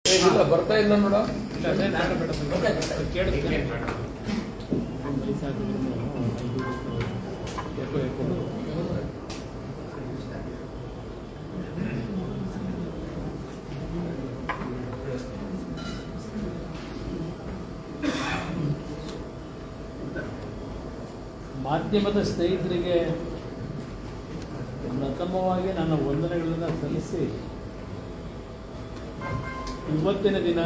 ಇಲ್ಲ ಬರ್ತಾ ಇಲ್ಲ ನೋಡ. ಮಾಧ್ಯಮದ ಸ್ನೇಹಿತರಿಗೆ ಪ್ರಥಮವಾಗಿ ನನ್ನ ವಂದನೆಗಳನ್ನು ಸಲ್ಲಿಸಿ, ಇವತ್ತಿನ ದಿನ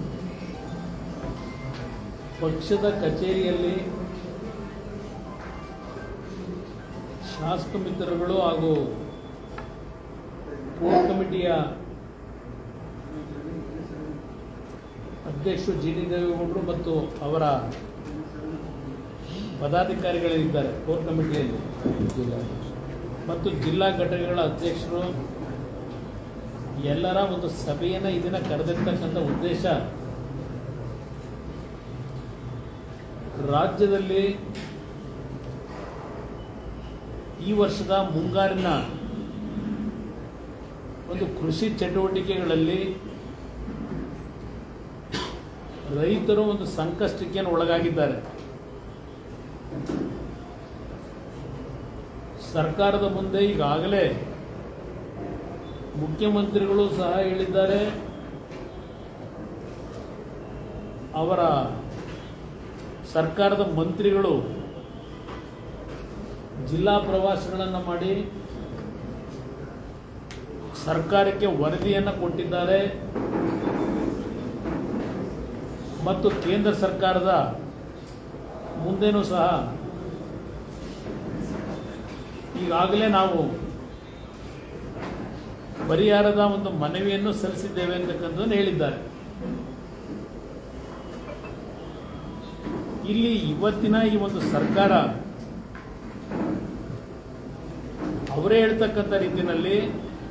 ಪಕ್ಷದ ಕಚೇರಿಯಲ್ಲಿ ಶಾಸಕ ಮಿತ್ರರುಗಳು ಹಾಗೂ ಕೋರ್ ಕಮಿಟಿಯ ಅಧ್ಯಕ್ಷರು ಜಿ ಡಿ ದೇವೇಗೌಡರು ಮತ್ತು ಅವರ ಪದಾಧಿಕಾರಿಗಳಿದ್ದಾರೆ ಕೋರ್ ಕಮಿಟಿಯಲ್ಲಿ ಮತ್ತು ಜಿಲ್ಲಾ ಘಟಕಗಳ ಅಧ್ಯಕ್ಷರು ಎಲ್ಲರ ಒಂದು ಸಭೆಯನ್ನು ಇದನ್ನು ಕರೆದಿರ್ತಕ್ಕಂಥ ಉದ್ದೇಶ, ರಾಜ್ಯದಲ್ಲಿ ಈ ವರ್ಷದ ಮುಂಗಾರಿನ ಒಂದು ಕೃಷಿ ಚಟುವಟಿಕೆಗಳಲ್ಲಿ ರೈತರು ಒಂದು ಸಂಕಷ್ಟಕ್ಕೆ ಒಳಗಾಗಿದ್ದಾರೆ. ಸರ್ಕಾರದ ಮುಂದೆ ಈಗಾಗಲೇ ಮುಖ್ಯಮಂತ್ರಿಗಳು ಸಹ ಹೇಳಿದ್ದಾರೆ, ಅವರ ಸರ್ಕಾರದ ಮಂತ್ರಿಗಳು ಜಿಲ್ಲಾ ಪ್ರವಾಸಗಳನ್ನು ಮಾಡಿ ಸರ್ಕಾರಕ್ಕೆ ವರದಿಯನ್ನು ಕೊಟ್ಟಿದ್ದಾರೆ ಮತ್ತು ಕೇಂದ್ರ ಸರ್ಕಾರದ ಮುಂದೆನೂ ಸಹ ಈಗಾಗಲೇ ನಾವು ಪರಿಹಾರದ ಒಂದು ಮನವಿಯನ್ನು ಸಲ್ಲಿಸಿದ್ದೇವೆ ಅಂತಕ್ಕಂಥದ್ದನ್ನು ಹೇಳಿದ್ದಾರೆ. ಇಲ್ಲಿ ಇವತ್ತಿನ ಈ ಒಂದು ಸರ್ಕಾರ ಅವರೇ ಹೇಳ್ತಕ್ಕಂಥ ರೀತಿಯಲ್ಲಿ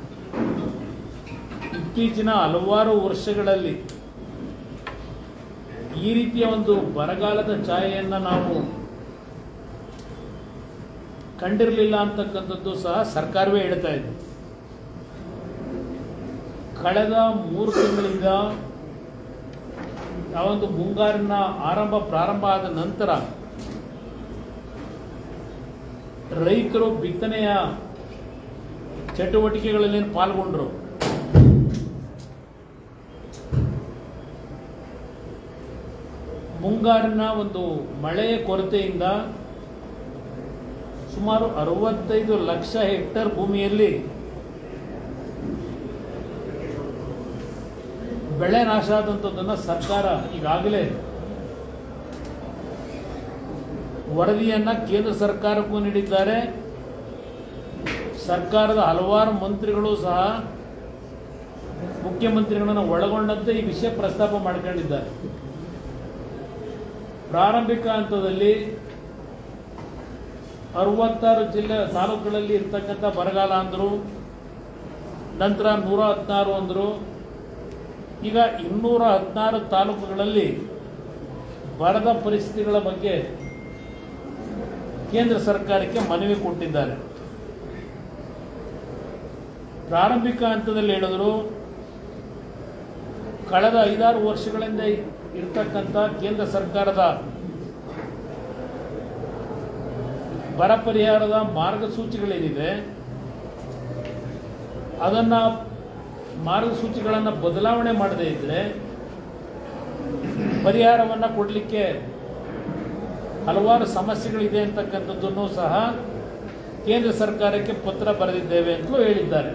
ಇತ್ತೀಚಿನ ಹಲವಾರು ವರ್ಷಗಳಲ್ಲಿ ಈ ರೀತಿಯ ಒಂದು ಬರಗಾಲದ ಛಾಯೆಯನ್ನು ನಾವು ಕಂಡಿರಲಿಲ್ಲ ಅಂತಕ್ಕಂಥದ್ದು ಸಹ ಸರ್ಕಾರವೇ ಹೇಳ್ತಾ ಇದೆ. ಕಳೆದ 3 ತಿಂಗಳಿಂದ ಯಾವೊಂದು ಮುಂಗಾರಿನ ಪ್ರಾರಂಭ ಆದ ನಂತರ ರೈತರು ಬಿತ್ತನೆಯ ಚಟುವಟಿಕೆಗಳಲ್ಲಿ ಪಾಲ್ಗೊಂಡರು. ಮುಂಗಾರಿನ ಒಂದು ಮಳೆಯ ಕೊರತೆಯಿಂದ ಸುಮಾರು 65 ಲಕ್ಷ ಹೆಕ್ಟೇರ್ ಭೂಮಿಯಲ್ಲಿ ಬೆಳೆ ನಾಶ ಆದಂಥದ್ದನ್ನು ಸರ್ಕಾರ ಈಗಾಗಲೇ ವರದಿಯನ್ನು ಕೇಂದ್ರ ಸರ್ಕಾರಕ್ಕೂ ನೀಡಿದ್ದಾರೆ. ಸರ್ಕಾರದ ಹಲವಾರು ಮಂತ್ರಿಗಳು ಸಹ ಮುಖ್ಯಮಂತ್ರಿಗಳನ್ನು ಒಳಗೊಂಡಂತೆ ಈ ವಿಷಯ ಪ್ರಸ್ತಾಪ ಮಾಡಿಕೊಂಡಿದ್ದಾರೆ. ಪ್ರಾರಂಭಿಕ ಹಂತದಲ್ಲಿ 66 ಜಿಲ್ಲೆ ತಾಲೂಕುಗಳಲ್ಲಿ ಇರ್ತಕ್ಕಂಥ ಬರಗಾಲ ಅಂದರು, ನಂತರ 116 ಅಂದರು, ಈಗ 216 ತಾಲೂಕುಗಳಲ್ಲಿ ಬರದ ಪರಿಸ್ಥಿತಿಗಳ ಬಗ್ಗೆ ಕೇಂದ್ರ ಸರ್ಕಾರಕ್ಕೆ ಮನವಿ ಕೊಟ್ಟಿದ್ದಾರೆ. ಪ್ರಾರಂಭಿಕ ಹಂತದಲ್ಲಿ ಹೇಳಿದ್ರು, ಕಳೆದ 5-6 ವರ್ಷಗಳಿಂದ ಇರ್ತಕ್ಕಂಥ ಕೇಂದ್ರ ಸರ್ಕಾರದ ಬರ ಪರಿಹಾರದ ಮಾರ್ಗಸೂಚಿಗಳೇನಿದೆ ಅದನ್ನು ಮಾರ್ಗಸೂಚಿಗಳನ್ನು ಬದಲಾವಣೆ ಮಾಡದೇ ಇದ್ದರೆ ಪರಿಹಾರವನ್ನು ಕೊಡಲಿಕ್ಕೆ ಹಲವಾರು ಸಮಸ್ಯೆಗಳಿದೆ ಅಂತಕ್ಕಂಥದ್ದನ್ನು ಸಹ ಕೇಂದ್ರ ಸರ್ಕಾರಕ್ಕೆ ಪತ್ರ ಬರೆದಿದ್ದೇವೆ ಅಂತಲೂ ಹೇಳಿದ್ದಾರೆ.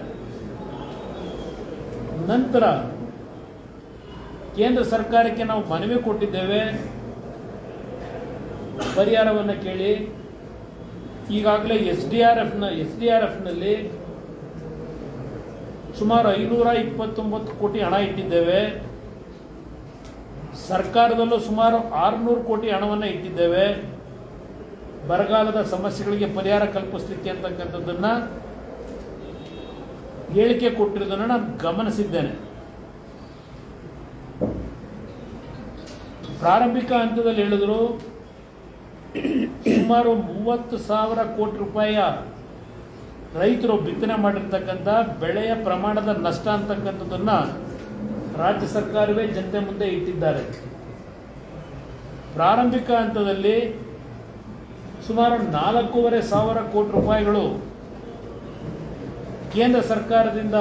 ನಂತರ ಕೇಂದ್ರ ಸರ್ಕಾರಕ್ಕೆ ನಾವು ಮನವಿ ಕೊಟ್ಟಿದ್ದೇವೆ, ಪರಿಹಾರವನ್ನು ಕೇಳಿ. ಈಗಾಗಲೇ ಎಸ್ ಡಿ ಆರ್ ಎಫ್ನಲ್ಲಿ ಸುಮಾರು 529 ಕೋಟಿ ಹಣ ಇಟ್ಟಿದ್ದೇವೆ. ಸರ್ಕಾರದಲ್ಲೂ ಸುಮಾರು 600 ಕೋಟಿ ಹಣವನ್ನು ಇಟ್ಟಿದ್ದೇವೆ ಬರಗಾಲದ ಸಮಸ್ಯೆಗಳಿಗೆ ಪರಿಹಾರ ಕಲ್ಪಿಸಲಿಕ್ಕೆ ಅಂತಕ್ಕಂಥದ್ದನ್ನು ಹೇಳಿಕೆ ಕೊಟ್ಟಿರೋದನ್ನು ನಾನು ಗಮನಿಸಿದ್ದೇನೆ. ಪ್ರಾರಂಭಿಕ ಹಂತದಲ್ಲಿ ಹೇಳಿದ್ರು ಸುಮಾರು 30,000 ಕೋಟಿ ರೂಪಾಯಿಯ ರೈತರು ಬಿತ್ತನೆ ಮಾಡಿರ್ತಕ್ಕಂಥ ಬೆಳೆಯ ಪ್ರಮಾಣದ ನಷ್ಟ ಅಂತಕ್ಕಂಥದ್ದನ್ನು ರಾಜ್ಯ ಸರ್ಕಾರವೇ ಜನತೆ ಮುಂದೆ ಇಟ್ಟಿದ್ದಾರೆ. ಪ್ರಾರಂಭಿಕ ಹಂತದಲ್ಲಿ ಸುಮಾರು 4,500 ಕೋಟಿ ರೂಪಾಯಿಗಳು ಕೇಂದ್ರ ಸರ್ಕಾರದಿಂದ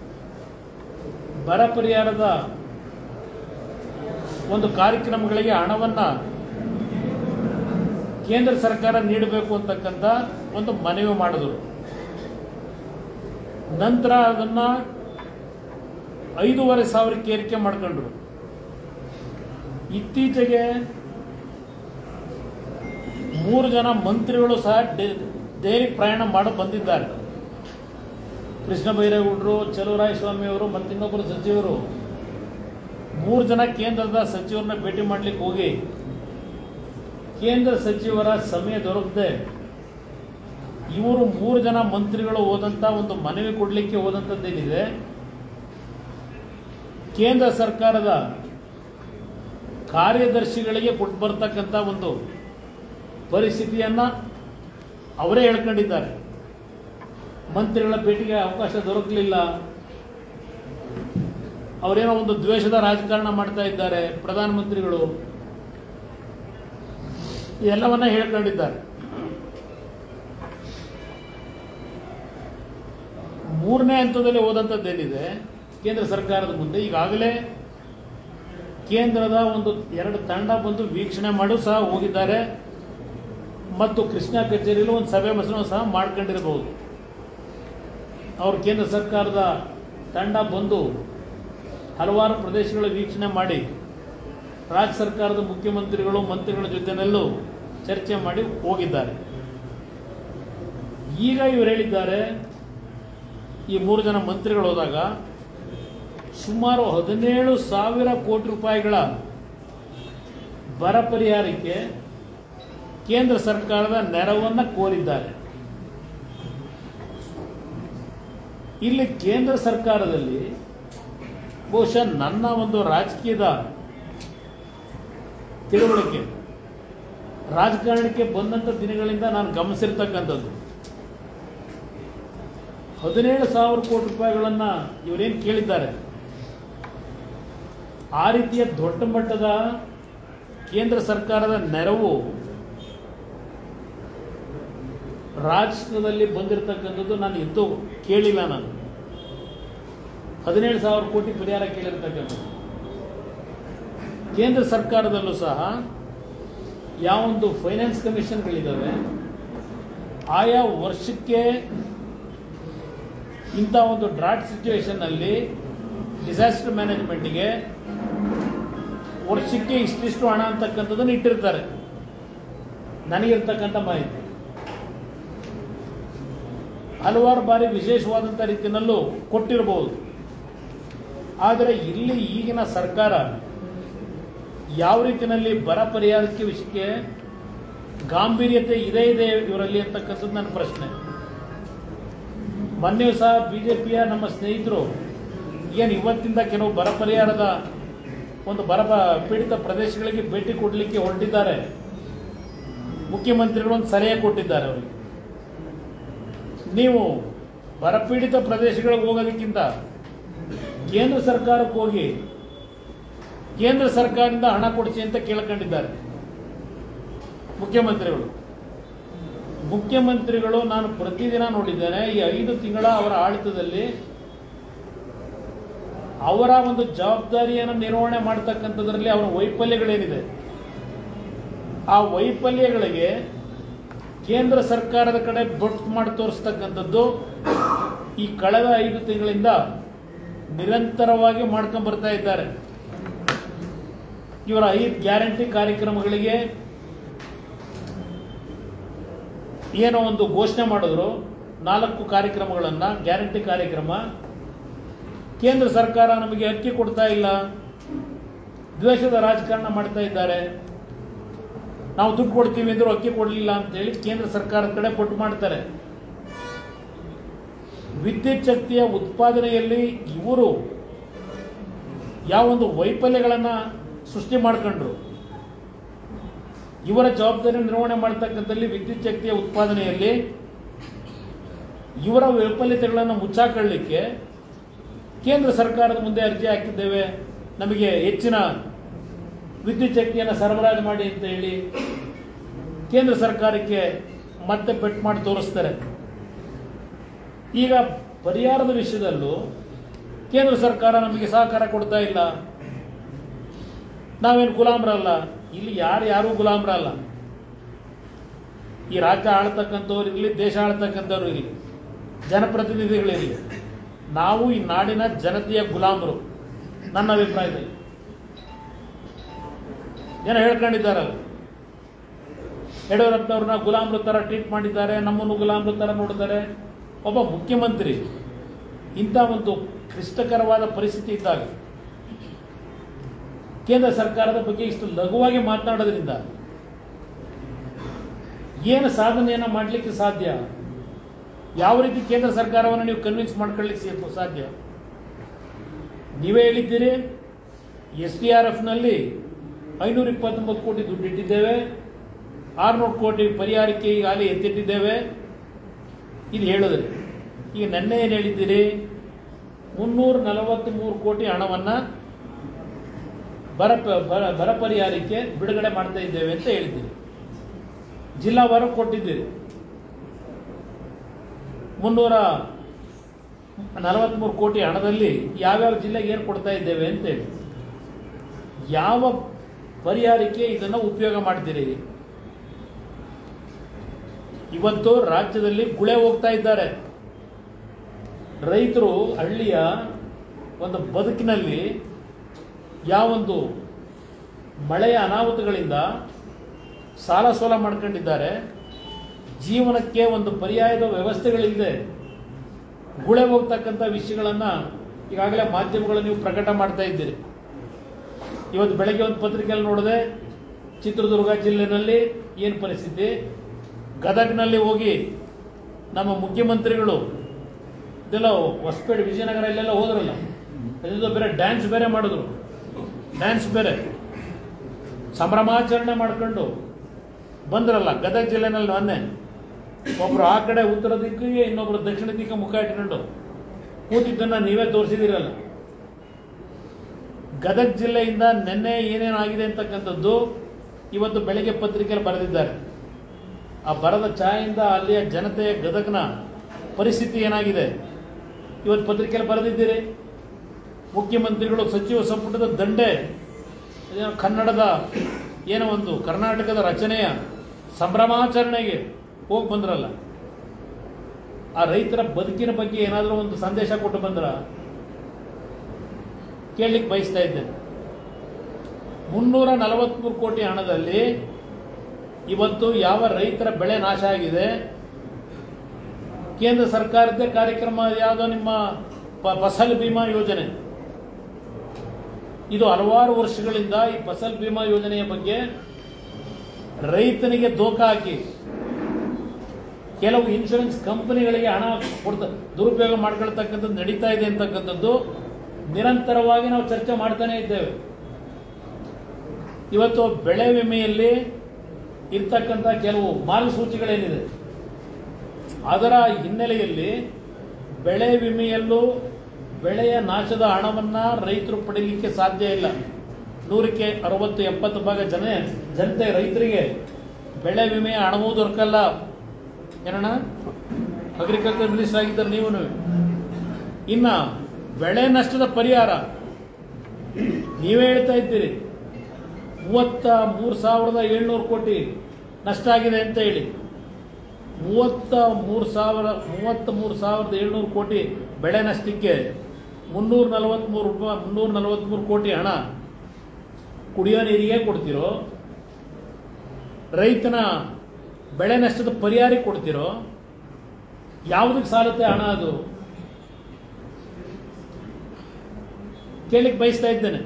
ಬರ ಪರಿಹಾರದ ಒಂದು ಕಾರ್ಯಕ್ರಮಗಳಿಗೆ ಹಣವನ್ನು ಕೇಂದ್ರ ಸರ್ಕಾರ ನೀಡಬೇಕು ಅಂತಕ್ಕಂಥ ಒಂದು ಮನವಿ ಮಾಡಿದರು. ನಂತರ ಅದನ್ನು 5,500 ಏರಿಕೆ ಮಾಡ್ಕೊಂಡ್ರು. ಇತ್ತೀಚೆಗೆ 3 ಜನ ಮಂತ್ರಿಗಳು ಸಹ ದೆಹಲಿ ಪ್ರಯಾಣ ಮಾಡಿ ಬಂದಿದ್ದಾರೆ. ಕೃಷ್ಣ ಬೈರೇಗೌಡರು, ಚಲುವರಾಯಸ್ವಾಮಿ ಅವರು ಮತ್ತು ಇನ್ನೊಬ್ಬರು ಸಚಿವರು 3 ಜನ ಕೇಂದ್ರದ ಸಚಿವರನ್ನ ಭೇಟಿ ಮಾಡಲಿಕ್ಕೆ ಹೋಗಿ ಕೇಂದ್ರ ಸಚಿವರ ಸಮಯ ದೊರಕದೆ ಇವರು 3 ಜನ ಮಂತ್ರಿಗಳು ಹೋದಂಥ ಒಂದು ಮನವಿ ಕೊಡಲಿಕ್ಕೆ ಹೋದಂಥದ್ದೇನಿದೆ, ಕೇಂದ್ರ ಸರ್ಕಾರದ ಕಾರ್ಯದರ್ಶಿಗಳಿಗೆ ಕೊಟ್ಟು ಬರ್ತಕ್ಕಂಥ ಒಂದು ಪರಿಸ್ಥಿತಿಯನ್ನು ಅವರೇ ಹೇಳ್ಕೊಂಡಿದ್ದಾರೆ. ಮಂತ್ರಿಗಳ ಭೇಟಿಗೆ ಅವಕಾಶ ದೊರಕಲಿಲ್ಲ, ಅವರೇನೋ ಒಂದು ದ್ವೇಷದ ರಾಜಕಾರಣ ಮಾಡ್ತಾ ಇದ್ದಾರೆ ಪ್ರಧಾನಮಂತ್ರಿಗಳು, ಎಲ್ಲವನ್ನ ಹೇಳ್ಕೊಂಡಿದ್ದಾರೆ. 3ನೇ ಹಂತದಲ್ಲಿ ಹೋದಂಥದ್ದೇನಿದೆ ಕೇಂದ್ರ ಸರ್ಕಾರದ ಮುಂದೆ, ಈಗಾಗಲೇ ಕೇಂದ್ರದ ಒಂದು 2 ತಂಡ ಬಂದು ವೀಕ್ಷಣೆ ಮಾಡು ಸಹ ಹೋಗಿದ್ದಾರೆ ಮತ್ತು ಕೃಷ್ಣ ಕಚೇರಿಯಲ್ಲಿ ಒಂದು ಸಭೆ ಸಹ ಮಾಡ್ಕೊಂಡಿರಬಹುದು. ಅವರು ಕೇಂದ್ರ ಸರ್ಕಾರದ ತಂಡ ಬಂದು ಹಲವಾರು ಪ್ರದೇಶಗಳ ವೀಕ್ಷಣೆ ಮಾಡಿ ರಾಜ್ಯ ಸರ್ಕಾರದ ಮುಖ್ಯಮಂತ್ರಿಗಳು ಮಂತ್ರಿಗಳ ಜೊತೆನಲ್ಲೂ ಚರ್ಚೆ ಮಾಡಿ ಹೋಗಿದ್ದಾರೆ. ಈಗ ಇವರು ಹೇಳಿದ್ದಾರೆ, ಈ 3 ಜನ ಮಂತ್ರಿಗಳು ಹೋದಾಗ ಸುಮಾರು 17,000 ಕೋಟಿ ರೂಪಾಯಿಗಳ ಬರ ಪರಿಹಾರಕ್ಕೆ ಕೇಂದ್ರ ಸರ್ಕಾರದ ನೆರವನ್ನು ಕೋರಿದ್ದಾರೆ. ಇಲ್ಲಿ ಕೇಂದ್ರ ಸರ್ಕಾರದಲ್ಲಿ ಬಹುಶಃ ನನ್ನ ಒಂದು ರಾಜಕೀಯದ ತಿಳುವಳಿಕೆ, ರಾಜಕಾರಣಕ್ಕೆ ಬಂದಂಥ ದಿನಗಳಿಂದ ನಾನು ಗಮನಿಸಿರ್ತಕ್ಕಂಥದ್ದು, 17,000 ಕೋಟಿ ರೂಪಾಯಿಗಳನ್ನು ಇವರೇನು ಕೇಳಿದ್ದಾರೆ, ಆ ರೀತಿಯ ದೊಡ್ಡ ಮಟ್ಟದ ಕೇಂದ್ರ ಸರ್ಕಾರದ ನೆರವು ರಾಷ್ಟ್ರದಲ್ಲಿ ಬಂದಿರತಕ್ಕಂಥದ್ದು ನಾನು ಎಂದೂ ಕೇಳಿಲ್ಲ. ನಾನು 17,000 ಕೋಟಿ ಪರಿಹಾರ ಕೇಳಿರ್ತಕ್ಕಂಥದ್ದು. ಕೇಂದ್ರ ಸರ್ಕಾರದಲ್ಲೂ ಸಹ ಯಾವೊಂದು ಫೈನಾನ್ಸ್ ಕಮಿಷನ್ಗಳಿದ್ದಾವೆ, ಆಯಾ ವರ್ಷಕ್ಕೆ ಇಂಥ ಒಂದು ಡ್ರಾಟ್ ಸಿಚುವೇಶನ್ನಲ್ಲಿ ಡಿಸಾಸ್ಟರ್ ಮ್ಯಾನೇಜ್ಮೆಂಟಿಗೆ ವರ್ಷಕ್ಕೆ ಇಷ್ಟಿಷ್ಟು ಹಣ ಅಂತಕ್ಕಂಥದ್ದನ್ನು ಇಟ್ಟಿರ್ತಾರೆ. ನನಗಿರ್ತಕ್ಕಂಥ ಮಾಹಿತಿ ಹಲವಾರು ಬಾರಿ ವಿಶೇಷವಾದಂಥ ರೀತಿಯಲ್ಲೂ ಕೊಟ್ಟಿರಬಹುದು. ಆದರೆ ಇಲ್ಲಿ ಈಗಿನ ಸರ್ಕಾರ ಯಾವ ರೀತಿಯಲ್ಲಿ ಬರ ಪರಿಹಾರಕ್ಕೆ ವಿಷಯಕ್ಕೆ ಗಾಂಭೀರ್ಯತೆ ಇದೆ ಇವರಲ್ಲಿ ಅಂತಕ್ಕಂಥದ್ದು ನನ್ನ ಪ್ರಶ್ನೆ. ಮೊನ್ನೆ ಸಹ ಬಿಜೆಪಿಯ ನಮ್ಮ ಸ್ನೇಹಿತರು ಏನು ಇವತ್ತಿಂದ ಕೆಲವು ಬರ ಪರಿಹಾರದ ಒಂದು ಬರ ಪೀಡಿತ ಪ್ರದೇಶಗಳಿಗೆ ಭೇಟಿ ಕೊಡಲಿಕ್ಕೆ ಹೊರಟಿದ್ದಾರೆ. ಮುಖ್ಯಮಂತ್ರಿಗಳು ಒಂದು ಸಲಹೆ ಕೊಟ್ಟಿದ್ದಾರೆ ಅವರಿಗೆ, ನೀವು ಬರಪೀಡಿತ ಪ್ರದೇಶಗಳಿಗೆ ಹೋಗೋದಕ್ಕಿಂತ ಕೇಂದ್ರ ಸರ್ಕಾರಕ್ಕೆ ಹೋಗಿ ಕೇಂದ್ರ ಸರ್ಕಾರದಿಂದ ಹಣ ಕೊಡಿಸಿ ಅಂತ ಕೇಳ್ಕೊಂಡಿದ್ದಾರೆ ಮುಖ್ಯಮಂತ್ರಿಗಳು. ನಾನು ಪ್ರತಿದಿನ ನೋಡಿದ್ದೇನೆ, ಈ 5 ತಿಂಗಳ ಅವರ ಆಡಳಿತದಲ್ಲಿ ಅವರ ಒಂದು ಜವಾಬ್ದಾರಿಯನ್ನು ನಿರ್ವಹಣೆ ಮಾಡ್ತಕ್ಕಂಥದ್ರಲ್ಲಿ ಅವರ ವೈಫಲ್ಯಗಳೇನಿದೆ, ಆ ವೈಫಲ್ಯಗಳಿಗೆ ಕೇಂದ್ರ ಸರ್ಕಾರದ ಕಡೆ ಬೊಟ್ಟು ಮಾಡಿ ತೋರಿಸ್ತಕ್ಕಂಥದ್ದು ಈ ಕಳೆದ 5 ತಿಂಗಳಿಂದ ನಿರಂತರವಾಗಿ ಮಾಡ್ಕೊಂಡು ಬರ್ತಾ ಇದ್ದಾರೆ. ಇವರ 5 ಗ್ಯಾರಂಟಿ ಕಾರ್ಯಕ್ರಮಗಳಿಗೆ ಏನೋ ಒಂದು ಘೋಷಣೆ ಮಾಡಿದ್ರು, 4 ಕಾರ್ಯಕ್ರಮಗಳನ್ನು, ಗ್ಯಾರಂಟಿ ಕಾರ್ಯಕ್ರಮ. ಕೇಂದ್ರ ಸರ್ಕಾರ ನಮಗೆ ಅಕ್ಕಿ ಕೊಡ್ತಾ ಇಲ್ಲ, ದ್ವೇಷದ ರಾಜಕಾರಣ ಮಾಡ್ತಾ ಇದ್ದಾರೆ, ನಾವು ದುಡ್ಡು ಕೊಡ್ತೀವಿ ಅಂದರೂ ಅಕ್ಕಿ ಕೊಡಲಿಲ್ಲ ಅಂತೇಳಿ ಕೇಂದ್ರ ಸರ್ಕಾರದ ಕಡೆ ಪಟ್ಟು ಮಾಡ್ತಾರೆ. ವಿದ್ಯುತ್ ಶಕ್ತಿಯ ಉತ್ಪಾದನೆಯಲ್ಲಿ ಇವರು ಯಾವೊಂದು ವೈಫಲ್ಯಗಳನ್ನು ಸೃಷ್ಟಿ ಮಾಡ್ಕೊಂಡ್ರು, ಇವರ ಜವಾಬ್ದಾರಿ ನಿರ್ವಹಣೆ ಮಾಡ್ತಕ್ಕಂಥಲ್ಲಿ ವಿದ್ಯುತ್ ಶಕ್ತಿಯ ಉತ್ಪಾದನೆಯಲ್ಲಿ ಇವರ ವೈಫಲ್ಯತೆಗಳನ್ನು ಮುಚ್ಚಾಕೊಳ್ಳಲಿಕ್ಕೆ ಕೇಂದ್ರ ಸರ್ಕಾರದ ಮುಂದೆ ಅರ್ಜಿ ಹಾಕಿದ್ದೇವೆ, ನಮಗೆ ಹೆಚ್ಚಿನ ವಿದ್ಯುತ್ ಶಕ್ತಿಯನ್ನು ಸರಬರಾಜು ಮಾಡಿ ಅಂತ ಹೇಳಿ ಕೇಂದ್ರ ಸರ್ಕಾರಕ್ಕೆ ಮತ್ತೆ ಪೆಟ್ಟು ಮಾಡಿ ತೋರಿಸ್ತಾರೆ. ಈಗ ಪರಿಹಾರದ ವಿಷಯದಲ್ಲೂ ಕೇಂದ್ರ ಸರ್ಕಾರ ನಮಗೆ ಸಹಕಾರ ಕೊಡ್ತಾ ಇಲ್ಲ. ನಾವೇನು ಗುಲಾಮರಲ್ಲ, ಇಲ್ಲಿ ಯಾರು ಗುಲಾಮರಲ್ಲ. ಈ ರಾಜ್ಯ ಆಳ್ತಕ್ಕಂಥವ್ರು ಇರಲಿ, ದೇಶ ಆಳ್ತಕ್ಕಂಥವ್ರು ಇರಲಿ, ಜನಪ್ರತಿನಿಧಿಗಳಿರಲಿ, ನಾವು ಈ ನಾಡಿನ ಜನತೆಯ ಗುಲಾಮರು. ನನ್ನ ಅಭಿಪ್ರಾಯದಲ್ಲಿ ಜನ ಹೇಳ್ಕೊಂಡಿದ್ದಾರಲ್ಲ, ಯಡಿಯೂರಪ್ಪನವ್ರನ್ನ ಗುಲಾಮರ ಥರ ಟ್ರೀಟ್ ಮಾಡಿದ್ದಾರೆ, ನಮ್ಮನ್ನು ಗುಲಾಮರ ಥರ ನೋಡ್ತಾರೆ. ಒಬ್ಬ ಮುಖ್ಯಮಂತ್ರಿ ಇಂಥ ಒಂದು ಕ್ಲಿಷ್ಟಕರವಾದ ಪರಿಸ್ಥಿತಿ ಇದ್ದಾಗ ಕೇಂದ್ರ ಸರ್ಕಾರದ ಬಗ್ಗೆ ಇಷ್ಟು ಲಘುವಾಗಿ ಮಾತನಾಡೋದ್ರಿಂದ ಏನು ಸಾಧನೆಯನ್ನು ಮಾಡಲಿಕ್ಕೆ ಸಾಧ್ಯ? ಯಾವ ರೀತಿ ಕೇಂದ್ರ ಸರ್ಕಾರವನ್ನು ನೀವು ಕನ್ವಿನ್ಸ್ ಮಾಡ್ಕೊಳ್ಳಿಕ್ಕೆ ಸಾಧ್ಯ? ನೀವೇ ಹೇಳಿದ್ದೀರಿ, SDRFನಲ್ಲಿ 529 ಕೋಟಿ ದುಡ್ಡು ಇಟ್ಟಿದ್ದೇವೆ, 600 ಕೋಟಿ ಪರಿಹಾರಕ್ಕೆ ಈಗಾಗಲೇ ಎತ್ತಿಟ್ಟಿದ್ದೇವೆ. ಇದು ಹೇಳಿದ್ರಿ. ಈಗ ನೆನ್ನೆ ಏನು ಹೇಳಿದ್ದೀರಿ? 343 ಕೋಟಿ ಹಣವನ್ನು ಬರ ಪರಿಹಾರಕ್ಕೆ ಬಿಡುಗಡೆ ಮಾಡ್ತಾ ಇದ್ದೇವೆ ಅಂತ ಹೇಳಿದ್ದೀರಿ. ಜಿಲ್ಲಾವಾರು ಕೊಟ್ಟಿದ್ದೀರಿ 343 ಕೋಟಿ ಹಣದಲ್ಲಿ ಯಾವ್ಯಾವ ಜಿಲ್ಲೆಗೆ ಏನು ಕೊಡ್ತಾ ಇದ್ದೇವೆ ಅಂತ ಹೇಳಿ, ಯಾವ ಪರಿಹಾರಕ್ಕೆ ಇದನ್ನು ಉಪಯೋಗ ಮಾಡ್ತೀರಿ? ಇವತ್ತು ರಾಜ್ಯದಲ್ಲಿ ಗುಳೆ ಹೋಗ್ತಾ ಇದ್ದಾರೆ ರೈತರು. ಹಳ್ಳಿಯ ಒಂದು ಬದುಕಿನಲ್ಲಿ ಯಾವೊಂದು ಮಳೆಯ ಅನಾಹುತಗಳಿಂದ ಸಾಲ ಸೋಲ ಮಾಡ್ಕೊಂಡಿದ್ದಾರೆ, ಜೀವನಕ್ಕೆ ಒಂದು ಪರ್ಯಾಯದ ವ್ಯವಸ್ಥೆಗಳಿದೆ, ಗುಳೆ ಹೋಗ್ತಕ್ಕಂಥ ವಿಷಯಗಳನ್ನು ಈಗಾಗಲೇ ಮಾಧ್ಯಮಗಳು ನೀವು ಪ್ರಕಟ ಮಾಡ್ತಾ ಇದ್ದೀರಿ. ಇವತ್ತು ಬೆಳಗ್ಗೆ ಒಂದು ಪತ್ರಿಕೆಯಲ್ಲಿ ನೋಡಿದೆ, ಚಿತ್ರದುರ್ಗ ಜಿಲ್ಲೆಯಲ್ಲಿ ಏನು ಪರಿಸ್ಥಿತಿ, ಗದಗ್ನಲ್ಲಿ ಹೋಗಿ ನಮ್ಮ ಮುಖ್ಯಮಂತ್ರಿಗಳು ಇದೆಲ್ಲ ಹೊಸಪೇಟೆ ವಿಜಯನಗರ ಇಲ್ಲೆಲ್ಲ ಹೋದ್ರಲ್ಲ, ಅದರಿಂದ ಬೇರೆ ಡ್ಯಾನ್ಸ್ ಬೇರೆ ಮಾಡಿದ್ರು, ಡ್ಯಾನ್ಸ್ ಬೇರೆ ಸಂಭ್ರಮಾಚರಣೆ ಮಾಡ್ಕೊಂಡು ಬಂದ್ರಲ್ಲ ಗದಗ ಜಿಲ್ಲೆನಲ್ಲಿ. ಮೊನ್ನೆ ಒಬ್ರು ಆ ಕಡೆ ಉತ್ತರ ದಿಕ್ಕಿಗೆ, ಇನ್ನೊಬ್ರು ದಕ್ಷಿಣ ದಿಕ್ಕಿಗೆ ಮುಖ ಇಟ್ಕೊಂಡು ಕೂತಿದ್ದನ್ನು ನೀವೇ ತೋರಿಸಿದಿರಲ್ಲ. ಗದಗ ಜಿಲ್ಲೆಯಿಂದ ನಿನ್ನೆ ಏನೇನಾಗಿದೆ ಅಂತಕ್ಕಂಥದ್ದು ಇವತ್ತು ಬೆಳಗ್ಗೆ ಪತ್ರಿಕೆಯಲ್ಲಿ ಬರೆದಿದ್ದಾರೆ. ಆ ಬರದ ಛಾಯೆಯಿಂದ ಅಲ್ಲಿಯ ಜನತೆಯ ಗದಗ್ನ ಪರಿಸ್ಥಿತಿ ಏನಾಗಿದೆ ಇವತ್ತು ಪತ್ರಿಕೆಯಲ್ಲಿ ಬರೆದಿದ್ದೀರಿ. ಮುಖ್ಯಮಂತ್ರಿಗಳು ಸಚಿವ ಸಂಪುಟದ ದಂಡೆ ಕನ್ನಡದ ಏನೋ ಒಂದು ಕರ್ನಾಟಕದ ರಚನೆಯ ಸಂಭ್ರಮಾಚರಣೆಗೆ ಹೋಗಿ ಬಂದ್ರಲ್ಲ, ಆ ರೈತರ ಬದುಕಿನ ಬಗ್ಗೆ ಏನಾದರೂ ಒಂದು ಸಂದೇಶ ಕೊಟ್ಟು ಬಂದ್ರ ಕೇಳಲಿಕ್ಕೆ ಬಯಸ್ತಾ ಇದ್ದೇನೆ. 343 ಕೋಟಿ ಹಣದಲ್ಲಿ ಇವತ್ತು ಯಾವ ರೈತರ ಬೆಳೆ ನಾಶ ಆಗಿದೆ, ಕೇಂದ್ರ ಸರ್ಕಾರದ್ದೇ ಕಾರ್ಯಕ್ರಮ ಯಾವುದೋ ನಿಮ್ಮ ಫಸಲ್ ಬಿಮಾ ಯೋಜನೆ, ಇದು ಹಲವಾರು ವರ್ಷಗಳಿಂದ ಈ ಫಸಲ್ ಬಿಮಾ ಯೋಜನೆಯ ಬಗ್ಗೆ ರೈತನಿಗೆ ದೋಖ ಹಾಕಿ ಕೆಲವು ಇನ್ಶೂರೆನ್ಸ್ ಕಂಪನಿಗಳಿಗೆ ಹಣ ದುರುಪಯೋಗ ಮಾಡ್ಕೊಳ್ತಕ್ಕಂಥದ್ದು ನಡೀತಾ ಇದೆ ಅಂತಕ್ಕಂಥದ್ದು ನಿರಂತರವಾಗಿ ನಾವು ಚರ್ಚೆ ಮಾಡ್ತಾನೆ ಇದ್ದೇವೆ. ಇವತ್ತು ಬೆಳೆ ವಿಮೆಯಲ್ಲಿ ಇರ್ತಕ್ಕಂಥ ಕೆಲವು ಮಾರ್ಗಸೂಚಿಗಳೇನಿದೆ ಅದರ ಹಿನ್ನೆಲೆಯಲ್ಲಿ ಬೆಳೆ ವಿಮೆಯಲ್ಲೂ ಬೆಳೆಯ ನಾಶದ ಹಣವನ್ನು ರೈತರು ಪಡೀಲಿಕ್ಕೆ ಸಾಧ್ಯ ಇಲ್ಲ. 100ಕ್ಕೆ 60-70 ಭಾಗ ಜನತೆ ರೈತರಿಗೆ ಬೆಳೆ ವಿಮೆಯ ಹಣವೂ ದೊರಕಲ್ಲ. ಏನಣ್ಣ, ಅಗ್ರಿಕಲ್ಚರ್ ಮಿನಿಸ್ಟರ್ ಆಗಿದ್ದಾರೆ ನೀವು. ಇನ್ನು ಬೆಳೆ ನಷ್ಟದ ಪರಿಹಾರ ನೀವೇ ಹೇಳ್ತಾ ಇದ್ದೀರಿ, 33,700 ಕೋಟಿ ನಷ್ಟ ಆಗಿದೆ ಅಂತ ಹೇಳಿ. 33,700 ಕೋಟಿ ಬೆಳೆ ನಷ್ಟಕ್ಕೆ 343 ಕೋಟಿ ಹಣ ಕುಡಿಯೋ ನೀರಿಗೆ ಕೊಡ್ತಿರೋ, ರೈತನ ಬೆಳೆ ನಷ್ಟದ ಪರಿಹಾರಕ್ಕೆ ಕೊಡ್ತಿರೋ, ಯಾವುದಕ್ಕೆ ಸಾಲುತ್ತೆ ಹಣ? ಅದು ಕೇಳಲಿಕ್ಕೆ ಬಯಸ್ತಾ ಇದ್ದೇನೆ.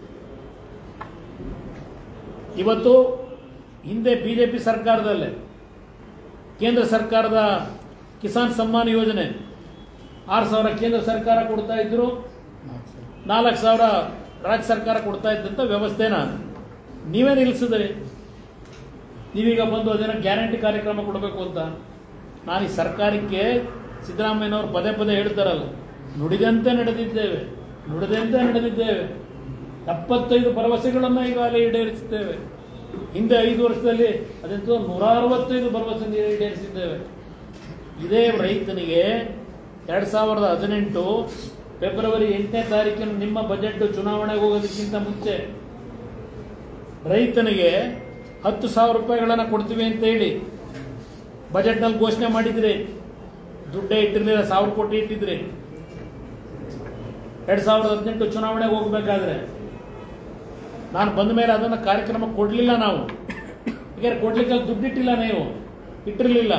ಇವತ್ತು ಹಿಂದೆ ಬಿಜೆಪಿ ಸರ್ಕಾರದಲ್ಲೇ ಕೇಂದ್ರ ಸರ್ಕಾರದ ಕಿಸಾನ್ ಸಮ್ಮಾನ್ ಯೋಜನೆ 6,000 ಕೇಂದ್ರ ಸರ್ಕಾರ ಕೊಡ್ತಾ ಇದ್ರು, 4,000 ರಾಜ್ಯ ಸರ್ಕಾರ ಕೊಡ್ತಾ ಇದ್ದಂಥ ವ್ಯವಸ್ಥೆನ ನೀವೇ ನಿಲ್ಲಿಸಿದ್ರಿ. ನೀವೀಗ ಬಂದು ಅದೇನೋ ಗ್ಯಾರಂಟಿ ಕಾರ್ಯಕ್ರಮ ಕೊಡಬೇಕು ಅಂತ. ನಾನು ಈ ಸರ್ಕಾರಕ್ಕೆ ಸಿದ್ದರಾಮಯ್ಯನವರು ಪದೇ ಪದೇ ಹೇಳ್ತಾರಲ್ಲ, ನುಡಿದಂತೆ ನಡೆದಿದ್ದೇವೆ, ನುಡಿದಂತೆ ನಡೆದಿದ್ದೇವೆ. 75 ಭರವಸೆಗಳನ್ನು ಈಗಾಗಲೇ ಈಡೇರಿಸಿದ್ದೇವೆ. ಹಿಂದೆ 5 ವರ್ಷದಲ್ಲಿ ಅದಂತೂ 165 ಭರವಸೆ ಈಡೇರಿಸಿದ್ದೇವೆ. ಇದೇ ರೈತನಿಗೆ 2018 ಫೆಬ್ರವರಿ 8ನೇ ತಾರೀಕಿನ ನಿಮ್ಮ ಬಜೆಟ್ ಚುನಾವಣೆಗೆ ಹೋಗೋದಕ್ಕಿಂತ ಮುಂಚೆ ರೈತನಿಗೆ 10,000 ರೂಪಾಯಿಗಳನ್ನು ಕೊಡ್ತೀವಿ ಅಂತ ಹೇಳಿ ಬಜೆಟ್ನಲ್ಲಿ ಘೋಷಣೆ ಮಾಡಿದ್ರಿ. ದುಡ್ಡೇ ಇಟ್ಟಿರಲಿಲ್ಲ, 1,000 ಕೋಟಿ ಇಟ್ಟಿದ್ರಿ 2018 ಚುನಾವಣೆಗೆ ಹೋಗಬೇಕಾದ್ರೆ. ನಾನು ಬಂದ ಮೇಲೆ ಅದನ್ನು ಕಾರ್ಯಕ್ರಮ ಕೊಡಲಿಲ್ಲ. ನಾವು ಈಗ ಕೊಡ್ಲಿಕ್ಕೆ ದುಡ್ಡಿಟ್ಟಿಲ್ಲ, ನೀವು ಇಟ್ಟಿರಲಿಲ್ಲ.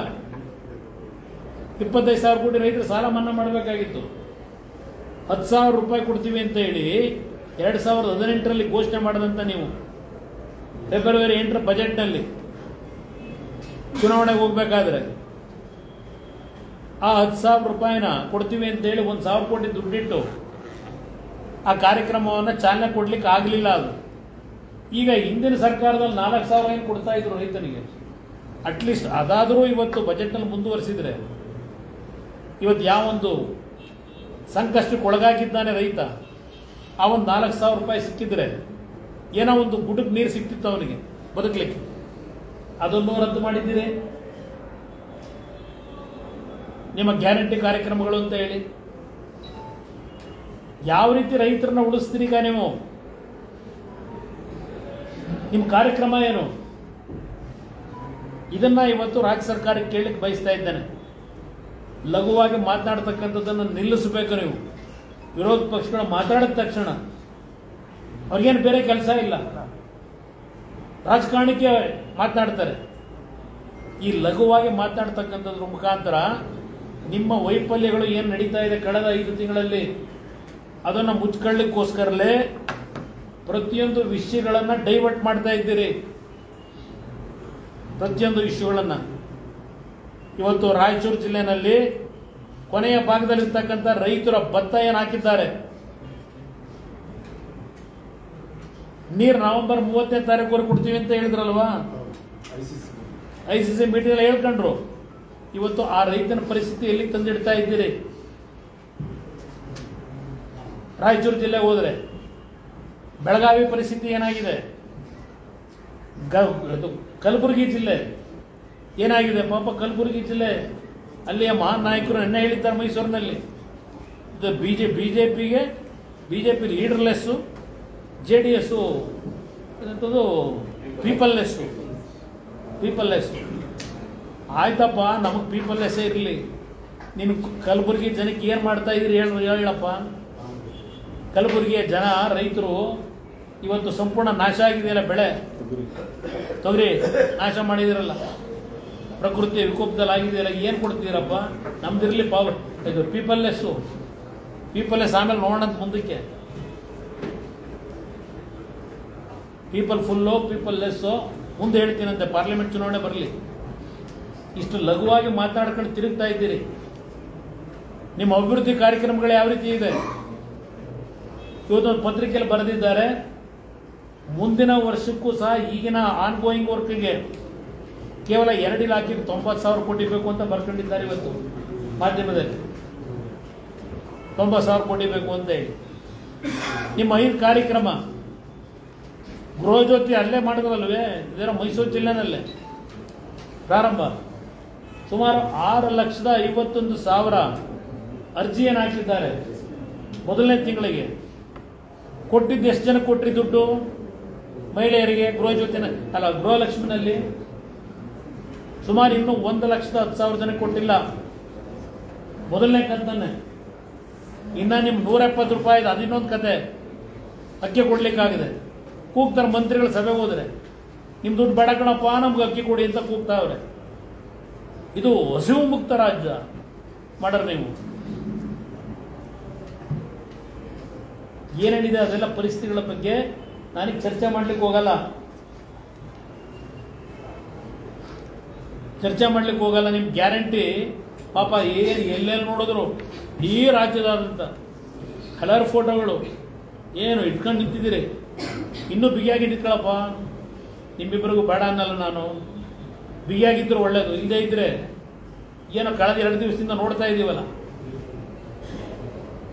25,000 ಕೋಟಿ ರೈತರು ಸಾಲ ಮನ್ನಾ ಮಾಡಬೇಕಾಗಿತ್ತು. 10,000 ರೂಪಾಯಿ ಕೊಡ್ತೀವಿ ಅಂತ ಹೇಳಿ 2018ರಲ್ಲಿ ಘೋಷಣೆ ಮಾಡಿದಂತ ನೀವು ಫೆಬ್ರವರಿ 8ರ ಬಜೆಟ್ನಲ್ಲಿ ಚುನಾವಣೆಗೆ ಹೋಗಬೇಕಾದ್ರೆ ಆ 10,000 ರೂಪಾಯಿನ ಕೊಡ್ತೀವಿ ಅಂತ ಹೇಳಿ 1,000 ಕೋಟಿ ದುಡ್ಡಿಟ್ಟು ಆ ಕಾರ್ಯಕ್ರಮವನ್ನು ಚಾಲನೆ ಕೊಡ್ಲಿಕ್ಕೆ ಆಗಲಿಲ್ಲ. ಅದು ಈಗ ಹಿಂದಿನ ಸರ್ಕಾರದಲ್ಲಿ 4,000 ಏನು ಕೊಡ್ತಾ ಇದ್ರು ರೈತನಿಗೆ. ಅಟ್ಲೀಸ್ಟ್ ಅದಾದರೂ ಇವತ್ತು ಬಜೆಟ್ನಲ್ಲಿ ಮುಂದುವರಿಸಿದ್ರೆ ಇವತ್ತು ಯಾವೊಂದು ಸಂಕಷ್ಟಕ್ಕೆ ಒಳಗಾಗಿದ್ದಾನೆ ರೈತ, ಆ ಒಂದು 4,000 ರೂಪಾಯಿ ಸಿಕ್ಕಿದ್ರೆ ಏನೋ ಒಂದು ಗುಡ್ಡಕ್ಕೆ ನೀರು ಸಿಕ್ತಿತ್ತು ಅವನಿಗೆ ಬದುಕಲಿಕ್ಕೆ. ಅದನ್ನು ರದ್ದು ಮಾಡಿದ್ದೀರಿ. ನಿಮ್ಮ ಗ್ಯಾರಂಟಿ ಕಾರ್ಯಕ್ರಮಗಳು ಅಂತ ಹೇಳಿ ಯಾವ ರೀತಿ ರೈತರನ್ನ ಉಳಿಸ್ತೀರಿ? ಈಗ ನೀವು ನಿಮ್ಮ ಕಾರ್ಯಕ್ರಮ ಏನು? ಇದನ್ನ ಇವತ್ತು ರಾಜ್ಯ ಸರ್ಕಾರಕ್ಕೆ ಕೇಳಲಿಕ್ಕೆ ಬಯಸ್ತಾ ಇದ್ದೇನೆ. ಲಘುವಾಗಿ ಮಾತನಾಡ್ತಕ್ಕಂಥದ್ದನ್ನು ನಿಲ್ಲಿಸಬೇಕು. ನೀವು ವಿರೋಧ ಪಕ್ಷಗಳು ಮಾತಾಡಿದ ತಕ್ಷಣ ಅವ್ರಿಗೇನು ಬೇರೆ ಕೆಲಸ ಇಲ್ಲ, ರಾಜಕಾರಣಕ್ಕೆ ಮಾತನಾಡ್ತಾರೆ. ಈ ಲಘುವಾಗಿ ಮಾತನಾಡ್ತಕ್ಕಂಥದ್ರ ಮುಖಾಂತರ ನಿಮ್ಮ ವೈಫಲ್ಯಗಳು ಏನು ನಡೀತಾ ಇದೆ ಕಳೆದ 5 ತಿಂಗಳಲ್ಲಿ ಅದನ್ನು ಮುಚ್ಕೊಳ್ಳಿಕ್ಕೋಸ್ಕರಲೇ ಪ್ರತಿಯೊಂದು ವಿಷಯಗಳನ್ನು ಡೈವರ್ಟ್ ಮಾಡ್ತಾ ಇದ್ದೀರಿ. ಪ್ರತಿಯೊಂದು ಇಶ್ಯೂಗಳನ್ನು ಇವತ್ತು ರಾಯಚೂರು ಜಿಲ್ಲೆಯಲ್ಲಿ ಕೊನೆಯ ಭಾಗದಲ್ಲಿರ್ತಕ್ಕಂಥ ರೈತರ ಭತ್ತ ಏನು ಹಾಕಿದ್ದಾರೆ, ನೀರು ನವೆಂಬರ್ 30ನೇ ತಾರೀಕುವರೆಗೆ ಕೊಡ್ತೀವಿ ಅಂತ ಹೇಳಿದ್ರಲ್ವಾ, ICC ಮೀಟಿಂಗ್ ಹೇಳ್ಕೊಂಡ್ರು. ಇವತ್ತು ಆ ರೈತನ ಪರಿಸ್ಥಿತಿ ಎಲ್ಲಿ ತಂದಿಡ್ತಾ ಇದ್ದೀರಿ? ರಾಯಚೂರು ಜಿಲ್ಲೆ ಹೋದ್ರೆ ಬೆಳಗಾವಿ ಪರಿಸ್ಥಿತಿ ಏನಾಗಿದೆ, ಕಲಬುರಗಿ ಜಿಲ್ಲೆ ಏನಾಗಿದೆ ಪಾಪ. ಕಲಬುರಗಿ ಜಿಲ್ಲೆ ಅಲ್ಲಿಯ ಮಹಾನ್ ನಾಯಕರು ಎಣ್ಣೆ ಹೇಳಿದ್ದಾರೆ ಮೈಸೂರಿನಲ್ಲಿ. ಬಿಜೆಪಿ ಲೀಡರ್ಲೆಸ್ಸು, JDS ಎಂಥದ್ದು ಪೀಪಲ್ಲೆಸ್ಸು. ಆಯ್ತಪ್ಪ, ನಮಗೆ ಪೀಪಲ್ಲೆಸ್ಸೇ ಇರಲಿ. ನೀನು ಕಲಬುರಗಿ ಜನಕ್ಕೆ ಏನು ಮಾಡ್ತಾ ಇದ್ದೀರಿ ಹೇಳಪ್ಪ. ಕಲಬುರಗಿಯ ಜನ ರೈತರು ಇವತ್ತು ಸಂಪೂರ್ಣ ನಾಶ ಆಗಿದೆಯಲ್ಲ, ಬೆಳೆ ತೊಗರಿ ನಾಶ ಮಾಡಿದಿರಲ್ಲ, ಪ್ರಕೃತಿ ವಿಕೋಪದಲ್ಲಿ ಆಗಿದೆಯಲ್ಲ, ಏನು ಕೊಡ್ತೀರಪ್ಪ? ನಮ್ದಿರಲಿ ಇದು ಪೀಪಲ್ಲೆಸ್. ಆಮೇಲೆ ನೋಡೋಣ ಮುಂದಕ್ಕೆ. ಪೀಪಲ್ ಫುಲ್ಲು, ಪೀಪಲ್ ಲೆಸ್ಸು ಮುಂದೆ ಹೇಳ್ತೀನಂತೆ, ಪಾರ್ಲಿಮೆಂಟ್ ಚುನಾವಣೆ ಬರಲಿ. ಇಷ್ಟು ಲಘುವಾಗಿ ಮಾತಾಡ್ಕೊಂಡು ತಿರುಗ್ತಾ ಇದ್ದೀರಿ. ನಿಮ್ಮ ಅಭಿವೃದ್ಧಿ ಕಾರ್ಯಕ್ರಮಗಳು ಯಾವ ರೀತಿ ಇದೆ? ಇವತ್ತೊಂದು ಪತ್ರಿಕೆಯಲ್ಲಿ ಬರೆದಿದ್ದಾರೆ, ಮುಂದಿನ ವರ್ಷಕ್ಕೂ ಸಹ ಈಗಿನ ಆನ್ಗೋಯಿಂಗ್ ವರ್ಕ್ಗೆ ಕೇವಲ 2 ಇಲಾಖೆಗೆ 90,000 ಕೋಟಿ ಬೇಕು ಅಂತ ಬರ್ಕೊಂಡಿದ್ದಾರೆ. ಇವತ್ತು ಮಾಧ್ಯಮದಲ್ಲಿ 90,000 ಕೋಟಿ ಬೇಕು ಅಂತ ಹೇಳಿ. ನಿಮ್ಮ 5 ಕಾರ್ಯಕ್ರಮ ಗೃಹ ಜ್ಯೋತಿ ಅಲ್ಲೇ ಮಾಡಿದ್ರಲ್ವೇ, ಇದರ ಮೈಸೂರು ಜಿಲ್ಲೆನಲ್ಲೇ ಪ್ರಾರಂಭ. ಸುಮಾರು 6,51,000 ಅರ್ಜಿಯನ್ನು ಹಾಕಿದ್ದಾರೆ ಮೊದಲನೇ ತಿಂಗಳಿಗೆ. ಕೊಟ್ಟಿದ್ದು ಎಷ್ಟು ಜನ ಕೊಟ್ರಿ ದುಡ್ಡು? ಮಹಿಳೆಯರಿಗೆ ಗೃಹಲಕ್ಷ್ಮಿನಲ್ಲಿ ಸುಮಾರು ಇನ್ನೂ 1,10,000 ಜನ ಕೊಟ್ಟಿಲ್ಲ ಮೊದಲನೇ ಕಂತನ್ನೇ. ಇನ್ನು ನಿಮ್ಮ 170 ರೂಪಾಯಿದು ಅದಿನ್ನೊಂದು ಕತೆ, ಅಕ್ಕಿ ಕೊಡ್ಲಿಕ್ಕಾಗಿದೆ. ಕೂಗ್ತಾರೆ ಮಂತ್ರಿಗಳ ಸಭೆಗೆ ಹೋದ್ರೆ, ನಿಮ್ಮ ದುಡ್ಡು ಬೇಡ ಕಣಪ್ಪ, ನಮ್ಗೆ ಅಕ್ಕಿ ಕೊಡಿ ಅಂತ ಕೂಗ್ತಾವ್ರೆ. ಇದು ಹಸಿವು ಮುಕ್ತ ರಾಜ್ಯ ಮಾಡ್ರಿ ನೀವು. ಏನೇನಿದೆ ಅದೆಲ್ಲ ಪರಿಸ್ಥಿತಿಗಳ ಬಗ್ಗೆ ನಾನೀಗ ಚರ್ಚೆ ಮಾಡ್ಲಿಕ್ಕೆ ಹೋಗಲ್ಲ. ನಿಮ್ಮ ಗ್ಯಾರಂಟಿ ಪಾಪ ಎಲ್ಲೆಲ್ಲಿ ನೋಡಿದ್ರು ಈ ರಾಜ್ಯದಾದಂಥ ಹಲವಾರು ಫೋಟೋಗಳು ಏನು ಇಟ್ಕೊಂಡು ನಿಂತಿದ್ದೀರಿ. ಇನ್ನೂ ಬಿಗಿಯಾಗಿ ನಿಂತ್ಕೊಳ್ಳಪ್ಪ. ನಿಮ್ಮಿಬ್ಬರಿಗೂ ಬೇಡ ಅನ್ನಲ್ಲ ನಾನು, ಬಿಗಿಯಾಗಿದ್ದರೂ ಒಳ್ಳೇದು. ಇಲ್ಲದೇ ಇದ್ದರೆ ಏನೋ ಕಳೆದ 2 ದಿವಸದಿಂದ ನೋಡ್ತಾ ಇದ್ದೀವಲ್ಲ,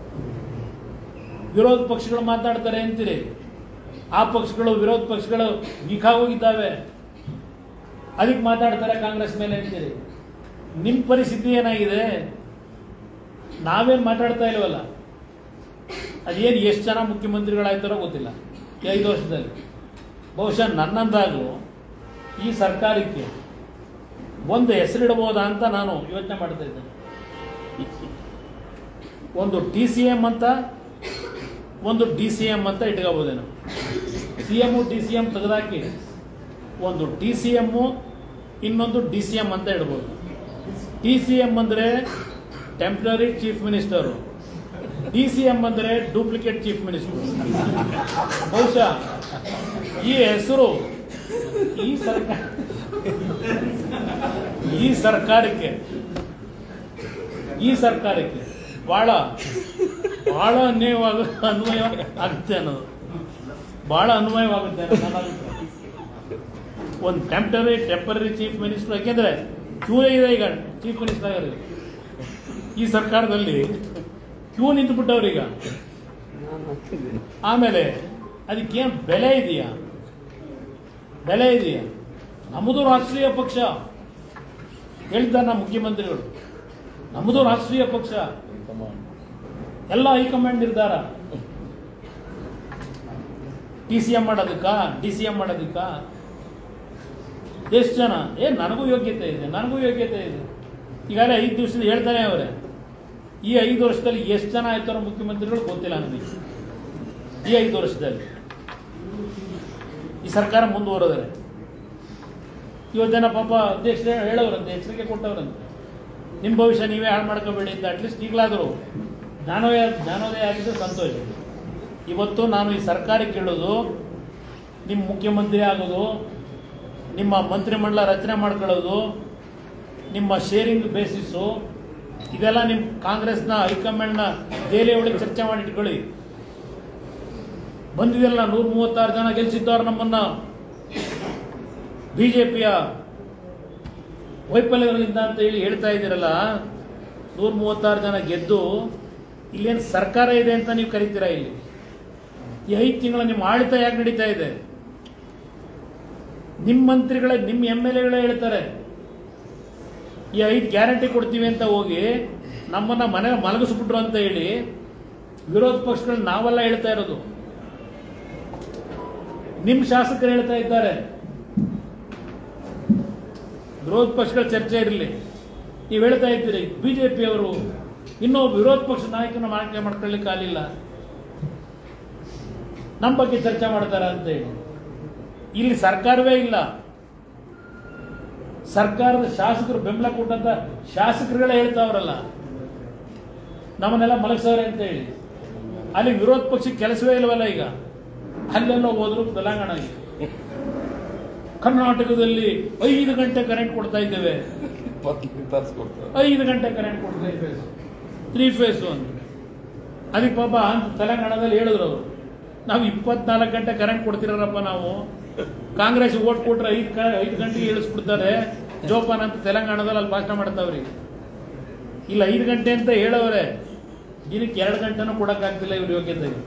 ವಿರೋಧ ಪಕ್ಷಗಳು ಮಾತಾಡ್ತಾರೆ ಅಂತೀರಿ. ಆ ಪಕ್ಷಗಳು ವಿರೋಧ ಪಕ್ಷಗಳು ವೀಕ್ ಹೋಗಿದ್ದಾವೆ, ಅದಕ್ಕೆ ಮಾತಾಡ್ತಾರೆ ಕಾಂಗ್ರೆಸ್ ಮೇಲೆ ಅಂತೀರಿ. ನಿಮ್ಮ ಪರಿಸ್ಥಿತಿ ಏನಾಗಿದೆ? ನಾವೇನು ಮಾತಾಡ್ತಾ ಇಲ್ವಲ್ಲ. ಅದೇನು ಎಷ್ಟು ಜನ ಮುಖ್ಯಮಂತ್ರಿಗಳಾಯ್ತಾರೋ ಗೊತ್ತಿಲ್ಲ ಈ 5 ವರ್ಷದಲ್ಲಿ. ಬಹುಶಃ ನನ್ನಂದಾಗು ಈ ಸರ್ಕಾರಕ್ಕೆ ಒಂದು ಹೆಸರಿಡಬಹುದಾ ಅಂತ ನಾನು ಯೋಚನೆ ಮಾಡ್ತಾ ಇದ್ದೇನೆ. ಒಂದು TCM ಅಂತ, ಒಂದು DCM ಅಂತ ಇಟ್ಕೋಬೋದೇನು. CM DCM ತೆಗೆದಾಕಿ ಒಂದು TCM ಇನ್ನೊಂದು DCM ಅಂತ ಇಡ್ಬೋದು. TCM ಅಂದರೆ ಟೆಂಪ್ರರಿ ಚೀಫ್ ಮಿನಿಸ್ಟರು, DCM ಅಂದರೆ ಡೂಪ್ಲಿಕೇಟ್ ಚೀಫ್ ಮಿನಿಸ್ಟರ್. ಬಹುಶಃ ಈ ಹೆಸರು ಈ ಸರ್ಕಾರಕ್ಕೆ ಬಹಳ ಅನ್ವಯ ಆಗುತ್ತೆ ಅನ್ನೋದು, ಬಹಳ ಅನ್ವಯವಾಗುತ್ತೆ ಅನ್ನೋದು ನನ್ನ ಅಭಿಪ್ರಾಯ. ಒಂದು ಟೆಂಪರರಿ ಚೀಫ್ ಮಿನಿಸ್ಟರ್, ಯಾಕೆಂದ್ರೆ ಕ್ಯೂ ಇದೆ ಈಗ ಚೀಫ್ ಮಿನಿಸ್ಟರ್ ಆಗೋದು. ಈ ಸರ್ಕಾರದಲ್ಲಿ ಕ್ಯೂ ನಿಂತುಬಿಟ್ಟವ್ರೀಗ. ಆಮೇಲೆ ಅದಕ್ಕೇನು ಬೆಲೆ ಇದೆಯಾ? ನಮ್ಮದು ರಾಷ್ಟ್ರೀಯ ಪಕ್ಷ ಹೇಳಿದ್ದಾರೆ ನಮ್ಮ ಮುಖ್ಯಮಂತ್ರಿಗಳು. ನಮ್ಮದು ರಾಷ್ಟ್ರೀಯ ಪಕ್ಷ, ಎಲ್ಲ ಹೈಕಮಾಂಡ್ ನಿರ್ಧಾರ. TCM ಮಾಡೋದಕ್ಕ, DCM ಮಾಡೋದಕ್ಕ ಎಷ್ಟು ಜನ ನನಗೂ ಯೋಗ್ಯತೆ ಇದೆ. ಈಗಾಗಲೇ 5 ದಿವಸದಿಂದ ಹೇಳ್ತಾನೆ ಅವರೇ. ಈ 5 ವರ್ಷದಲ್ಲಿ ಎಷ್ಟು ಜನ ಆಯ್ತಾರೋ ಮುಖ್ಯಮಂತ್ರಿಗಳು ಗೊತ್ತಿಲ್ಲ ನನಗೆ. ಈ 5 ವರ್ಷದಲ್ಲಿ ಈ ಸರ್ಕಾರ ಮುಂದುವರೆದರೆ ಇವತ್ತು ಜನ ಪಾಪ ಅಧ್ಯಕ್ಷರೇ ಹೇಳೋರಂತೆ, ಎಚ್ಚರಿಕೆ ಕೊಟ್ಟವರಂತೆ, ನಿಮ್ಮ ಭವಿಷ್ಯ ನೀವೇ ಹಾಳು ಮಾಡ್ಕೋಬೇಡಿ ಅಂತ. ಅಟ್ಲೀಸ್ಟ್ ಈಗಲಾದರೂ ಜ್ಞಾನೋದಯ ಆಗಿದ್ದು ಸಂತೋಷ. ಇವತ್ತು ನಾನು ಈ ಸರ್ಕಾರಕ್ಕೆ ಹೇಳೋದು, ನಿಮ್ಮ ಮುಖ್ಯಮಂತ್ರಿ ಆಗೋದು, ನಿಮ್ಮ ಮಂತ್ರಿಮಂಡಲ ರಚನೆ ಮಾಡ್ಕೊಳ್ಳೋದು, ನಿಮ್ಮ ಶೇರಿಂಗ್ ಬೇಸಿಸ್ಸು, ಇದೆಲ್ಲ ನಿಮ್ಮ ಕಾಂಗ್ರೆಸ್ನ ಹೈಕಮಾಂಡ್ನ ದೆಹಲಿ ಒಳಗೆ ಚರ್ಚೆ ಮಾಡಿ ಇಟ್ಕೊಳ್ಳಿ. ಬಂದಿದೆಲ್ಲ 136 ಜನ ಗೆಲ್ಸಿದ್ದವ್ರು ನಮ್ಮನ್ನ BJPಯ ವೈಫಲ್ಯಗಳಿಂದ ಅಂತ ಹೇಳ್ತಾ ಇದ್ದೀರಲ್ಲ. 136 ಜನ ಗೆದ್ದು ಇಲ್ಲೇನು ಸರ್ಕಾರ ಇದೆ ಅಂತ ನೀವು ಕರಿತೀರಾ? ಇಲ್ಲಿ ಈ 5 ತಿಂಗಳ ನಿಮ್ಮ ಆಡಳಿತ ಯಾಕೆ ನಡೀತಾ ಇದೆ? ನಿಮ್ಮ ಮಂತ್ರಿಗಳೇ, ನಿಮ್ಮ MLAಗಳೇ ಹೇಳ್ತಾರೆ ಈ 5 ಗ್ಯಾರಂಟಿ ಕೊಡ್ತೀವಿ ಅಂತ ಹೋಗಿ ನಮ್ಮನ್ನ ಮನೆ ಮಲಗಿಸ್ಬಿಟ್ರು ಅಂತ ಹೇಳಿ ವಿರೋಧ ಪಕ್ಷಗಳು ನಾವೆಲ್ಲ ಹೇಳ್ತಾ ಇರೋದು. ನಿಮ್ಮ ಶಾಸಕರು ಹೇಳ್ತಾ ಇದ್ದಾರೆ. ವಿರೋಧ ಪಕ್ಷಗಳ ಚರ್ಚೆ ಇರಲಿ, ನೀವು ಹೇಳ್ತಾ ಇದ್ದೀರಿ BJPಯವರು ಇನ್ನೂ ವಿರೋಧ ಪಕ್ಷ ನಾಯಕನ ಮಾಡ್ಕೊಳ್ಳಿಕ್ಕೆ ಆಗಲಿಲ್ಲ, ನಮ್ಮ ಬಗ್ಗೆ ಚರ್ಚೆ ಮಾಡ್ತಾರೆ ಅಂತ ಹೇಳಿ. ಇಲ್ಲಿ ಸರ್ಕಾರವೇ ಇಲ್ಲ. ಸರ್ಕಾರದ ಶಾಸಕರು ಬೆಂಬಲ ಕೊಟ್ಟಂತ ಶಾಸಕರುಗಳೇ ಹೇಳ್ತಾವ್ರಲ್ಲ ನಮ್ಮನ್ನೆಲ್ಲ ಮಲಗಿಸವ್ರೆ ಅಂತ ಹೇಳಿ. ಅಲ್ಲಿ ವಿರೋಧ ಪಕ್ಷಕ್ಕೆ ಕೆಲಸವೇ ಇಲ್ವಲ್ಲ. ಈಗ ಅಲ್ಲೆಲ್ಲೋ ಹೋದ್ರು ತೆಲಂಗಾಣಗೆ, ಕರ್ನಾಟಕದಲ್ಲಿ 5 ಗಂಟೆ ಕರೆಂಟ್ ಕೊಡ್ತಾ ಇದ್ದೇವೆ, 5 ಗಂಟೆ ಕರೆಂಟ್ ಕೊಡ್ತಾ ಇದ್ದೇವೆ, 3 ಫೇಸ್ ಅಂತ. ಅದಕ್ಕೆ ಪಾಪ ತೆಲಂಗಾಣದಲ್ಲಿ ಹೇಳಿದ್ರು ಅವರು, ನಾವು 24 ಗಂಟೆ ಕರೆಂಟ್ ಕೊಡ್ತಿರಪ್ಪ, ನಾವು ಕಾಂಗ್ರೆಸ್ ಓಟ್ ಕೊಟ್ರೆ 5 ಗಂಟೆಗೆ ಇಳಿಸ್ಬಿಡ್ತಾರೆ ಜೋಪಾನ ಅಂತ ತೆಲಂಗಾಣದಲ್ಲಿ ಅಲ್ಲಿ ಭಾಷಣ ಮಾಡ್ತಾವ್ರಿ. ಇಲ್ಲ 5 ಗಂಟೆ ಅಂತ ಹೇಳೋರೆ, ದಿನಕ್ಕೆ 2 ಗಂಟೆನೂ ಕೊಡೋಕ್ಕಾಗ್ತಿಲ್ಲ ಇವ್ರ ಯೋಗ್ಯತೆಗೆ.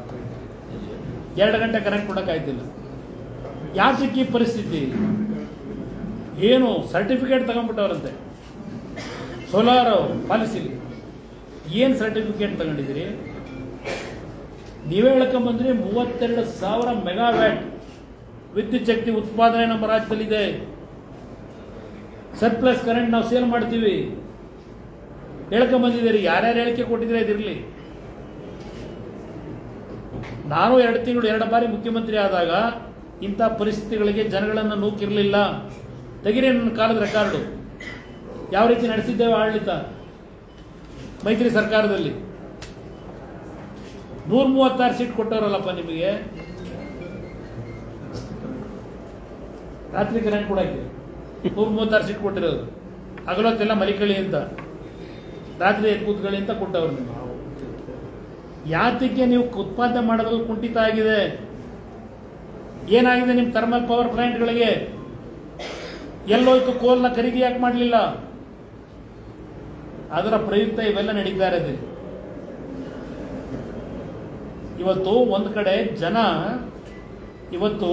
2 ಗಂಟೆ ಕರೆಂಟ್ ಕೊಡೋಕ್ಕಾಗ್ತಿಲ್ಲ. ಯಾತಕ್ಕೆ ಈ ಪರಿಸ್ಥಿತಿ? ಏನು ಸರ್ಟಿಫಿಕೇಟ್ ತಗೊಂಡ್ಬಿಟ್ಟವ್ರಂತೆ ಸೋಲಾರ್ ಪಾಲಿಸಿಲಿ. ಏನು ಸರ್ಟಿಫಿಕೇಟ್ ತಗೊಂಡಿದ್ದೀರಿ? ನೀವೇ ಹೇಳ್ಕೊಂಬಂದ್ರಿ 32,000 ಮೆಗಾವ್ಯಾಟ್ ವಿದ್ಯುತ್ ಶಕ್ತಿ ಉತ್ಪಾದನೆ ನಮ್ಮ ರಾಜ್ಯದಲ್ಲಿದೆ. ಸರ್ಪ್ಲಸ್ ಕರೆಂಟ್ ನಾವು ಸೇಲ್ ಮಾಡ್ತೀವಿ ಹೇಳ್ಕೊಂಬಂದಿದ್ದೀರಿ. ಯಾರ್ಯಾರು ಹೇಳಿಕೆ ಕೊಟ್ಟಿದ್ರೆ ಇದಿರಲಿ. ನಾನು 2 ತಿಂಗಳು 2 ಬಾರಿ ಮುಖ್ಯಮಂತ್ರಿ ಆದಾಗ ಇಂಥ ಪರಿಸ್ಥಿತಿಗಳಿಗೆ ಜನಗಳನ್ನು ನೂಕಿರಲಿಲ್ಲ. ತೆಗಿರಿ ನನ್ನ ಕಾಲದ ರೆಕಾರ್ಡು, ಯಾವ ರೀತಿ ನಡೆಸಿದ್ದೇವೆ ಆಡಳಿತ ಮೈತ್ರಿ ಸರ್ಕಾರದಲ್ಲಿ. 136 ಸೀಟ್ ಕೊಟ್ಟವರಲ್ಲಪ್ಪ ನಿಮಗೆ. ರಾತ್ರಿ ಕರೆಂಟ್ ಕೊಡಕ್ಕೆ 136 ಸೀಟ್ ಕೊಟ್ಟಿರೋದು. ಹಗಲೊತ್ತೆಲ್ಲ ಮಲಿಕಳಿ ಅಂತ, ರಾತ್ರಿ ಕೂತ್ಕೊಳ್ಳಿ ಅಂತ ಕೊಟ್ಟವ್ರು. ನೀವು ಯಾತಕ್ಕೆ ನೀವು ಉತ್ಪಾದನೆ ಮಾಡೋದ್ರಲ್ಲಿ ಕುಂಠಿತ ಆಗಿದೆ? ಏನಾಗಿದೆ ನಿಮ್ಮ ಥರ್ಮಲ್ ಪವರ್ ಪ್ಲಾಂಟ್ಗಳಿಗೆ? ಎಲ್ಲೋಯ್ತು ಕೋಲ್ನ ಖರೀದಿ ಯಾಕೆ ಮಾಡಲಿಲ್ಲ? ಅದರ ಪ್ರಯುಕ್ತ ಇವೆಲ್ಲ ನಡೀತಾ ಇರೋದು. ಇವತ್ತು ಒಂದು ಕಡೆ ಜನ ಇವತ್ತು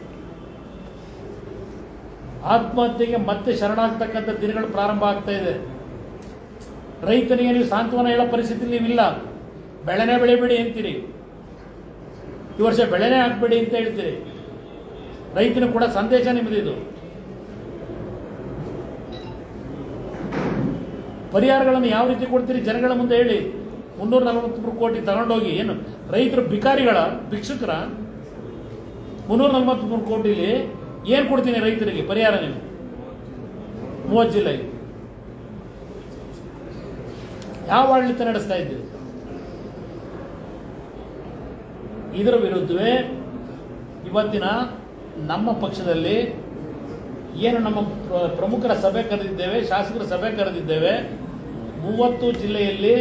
ಆತ್ಮಹತ್ಯೆಗೆ ಮತ್ತೆ ಶರಣಾಗ್ತಕ್ಕಂಥ ದಿನಗಳು ಪ್ರಾರಂಭ ಆಗ್ತಾ ಇದೆ. ರೈತನಿಗೆ ನೀವು ಸಾಂತ್ವನ ಹೇಳೋ ಪರಿಸ್ಥಿತಿ ನೀವಿಲ್ಲ. ಬೆಳೆನೇ ಬೆಳಿಬೇಡಿ ಅಂತೀರಿ, ಈ ವರ್ಷ ಬೆಳೆನೇ ಹಾಕ್ಬೇಡಿ ಅಂತ ಹೇಳ್ತೀರಿ. ರೈತನು ಕೂಡ ಸಂದೇಶ ನಿಮ್ಮದಿದು. ಪರಿಹಾರಗಳನ್ನು ಯಾವ ರೀತಿ ಕೊಡ್ತೀರಿ ಜನಗಳ ಮುಂದೆ ಹೇಳಿ. 343 ಕೋಟಿ ತಗೊಂಡೋಗಿ ಏನು ರೈತರು ಭಿಕಾರಿಗಳ ಭಿಕ್ಷುಕರ? 343 ಕೋಟಿಲಿ ಏನು ಕೊಡ್ತೀನಿ ರೈತರಿಗೆ ಪರಿಹಾರ? ನೀವು 30 ಜಿಲ್ಲೆಗೆ ಯಾವ ಆಡಳಿತ ನಡೆಸ್ತಾ ಇದ್ದೀರಿ? ಇದರ ವಿರುದ್ಧವೇ ಇವತ್ತಿನ ನಮ್ಮ ಪಕ್ಷದಲ್ಲಿ ಏನು ನಮ್ಮ ಪ್ರಮುಖರ ಸಭೆ ಕರೆದಿದ್ದೇವೆ, ಶಾಸಕರ ಸಭೆ ಕರೆದಿದ್ದೇವೆ. 30 ಜಿಲ್ಲೆಯಲ್ಲಿ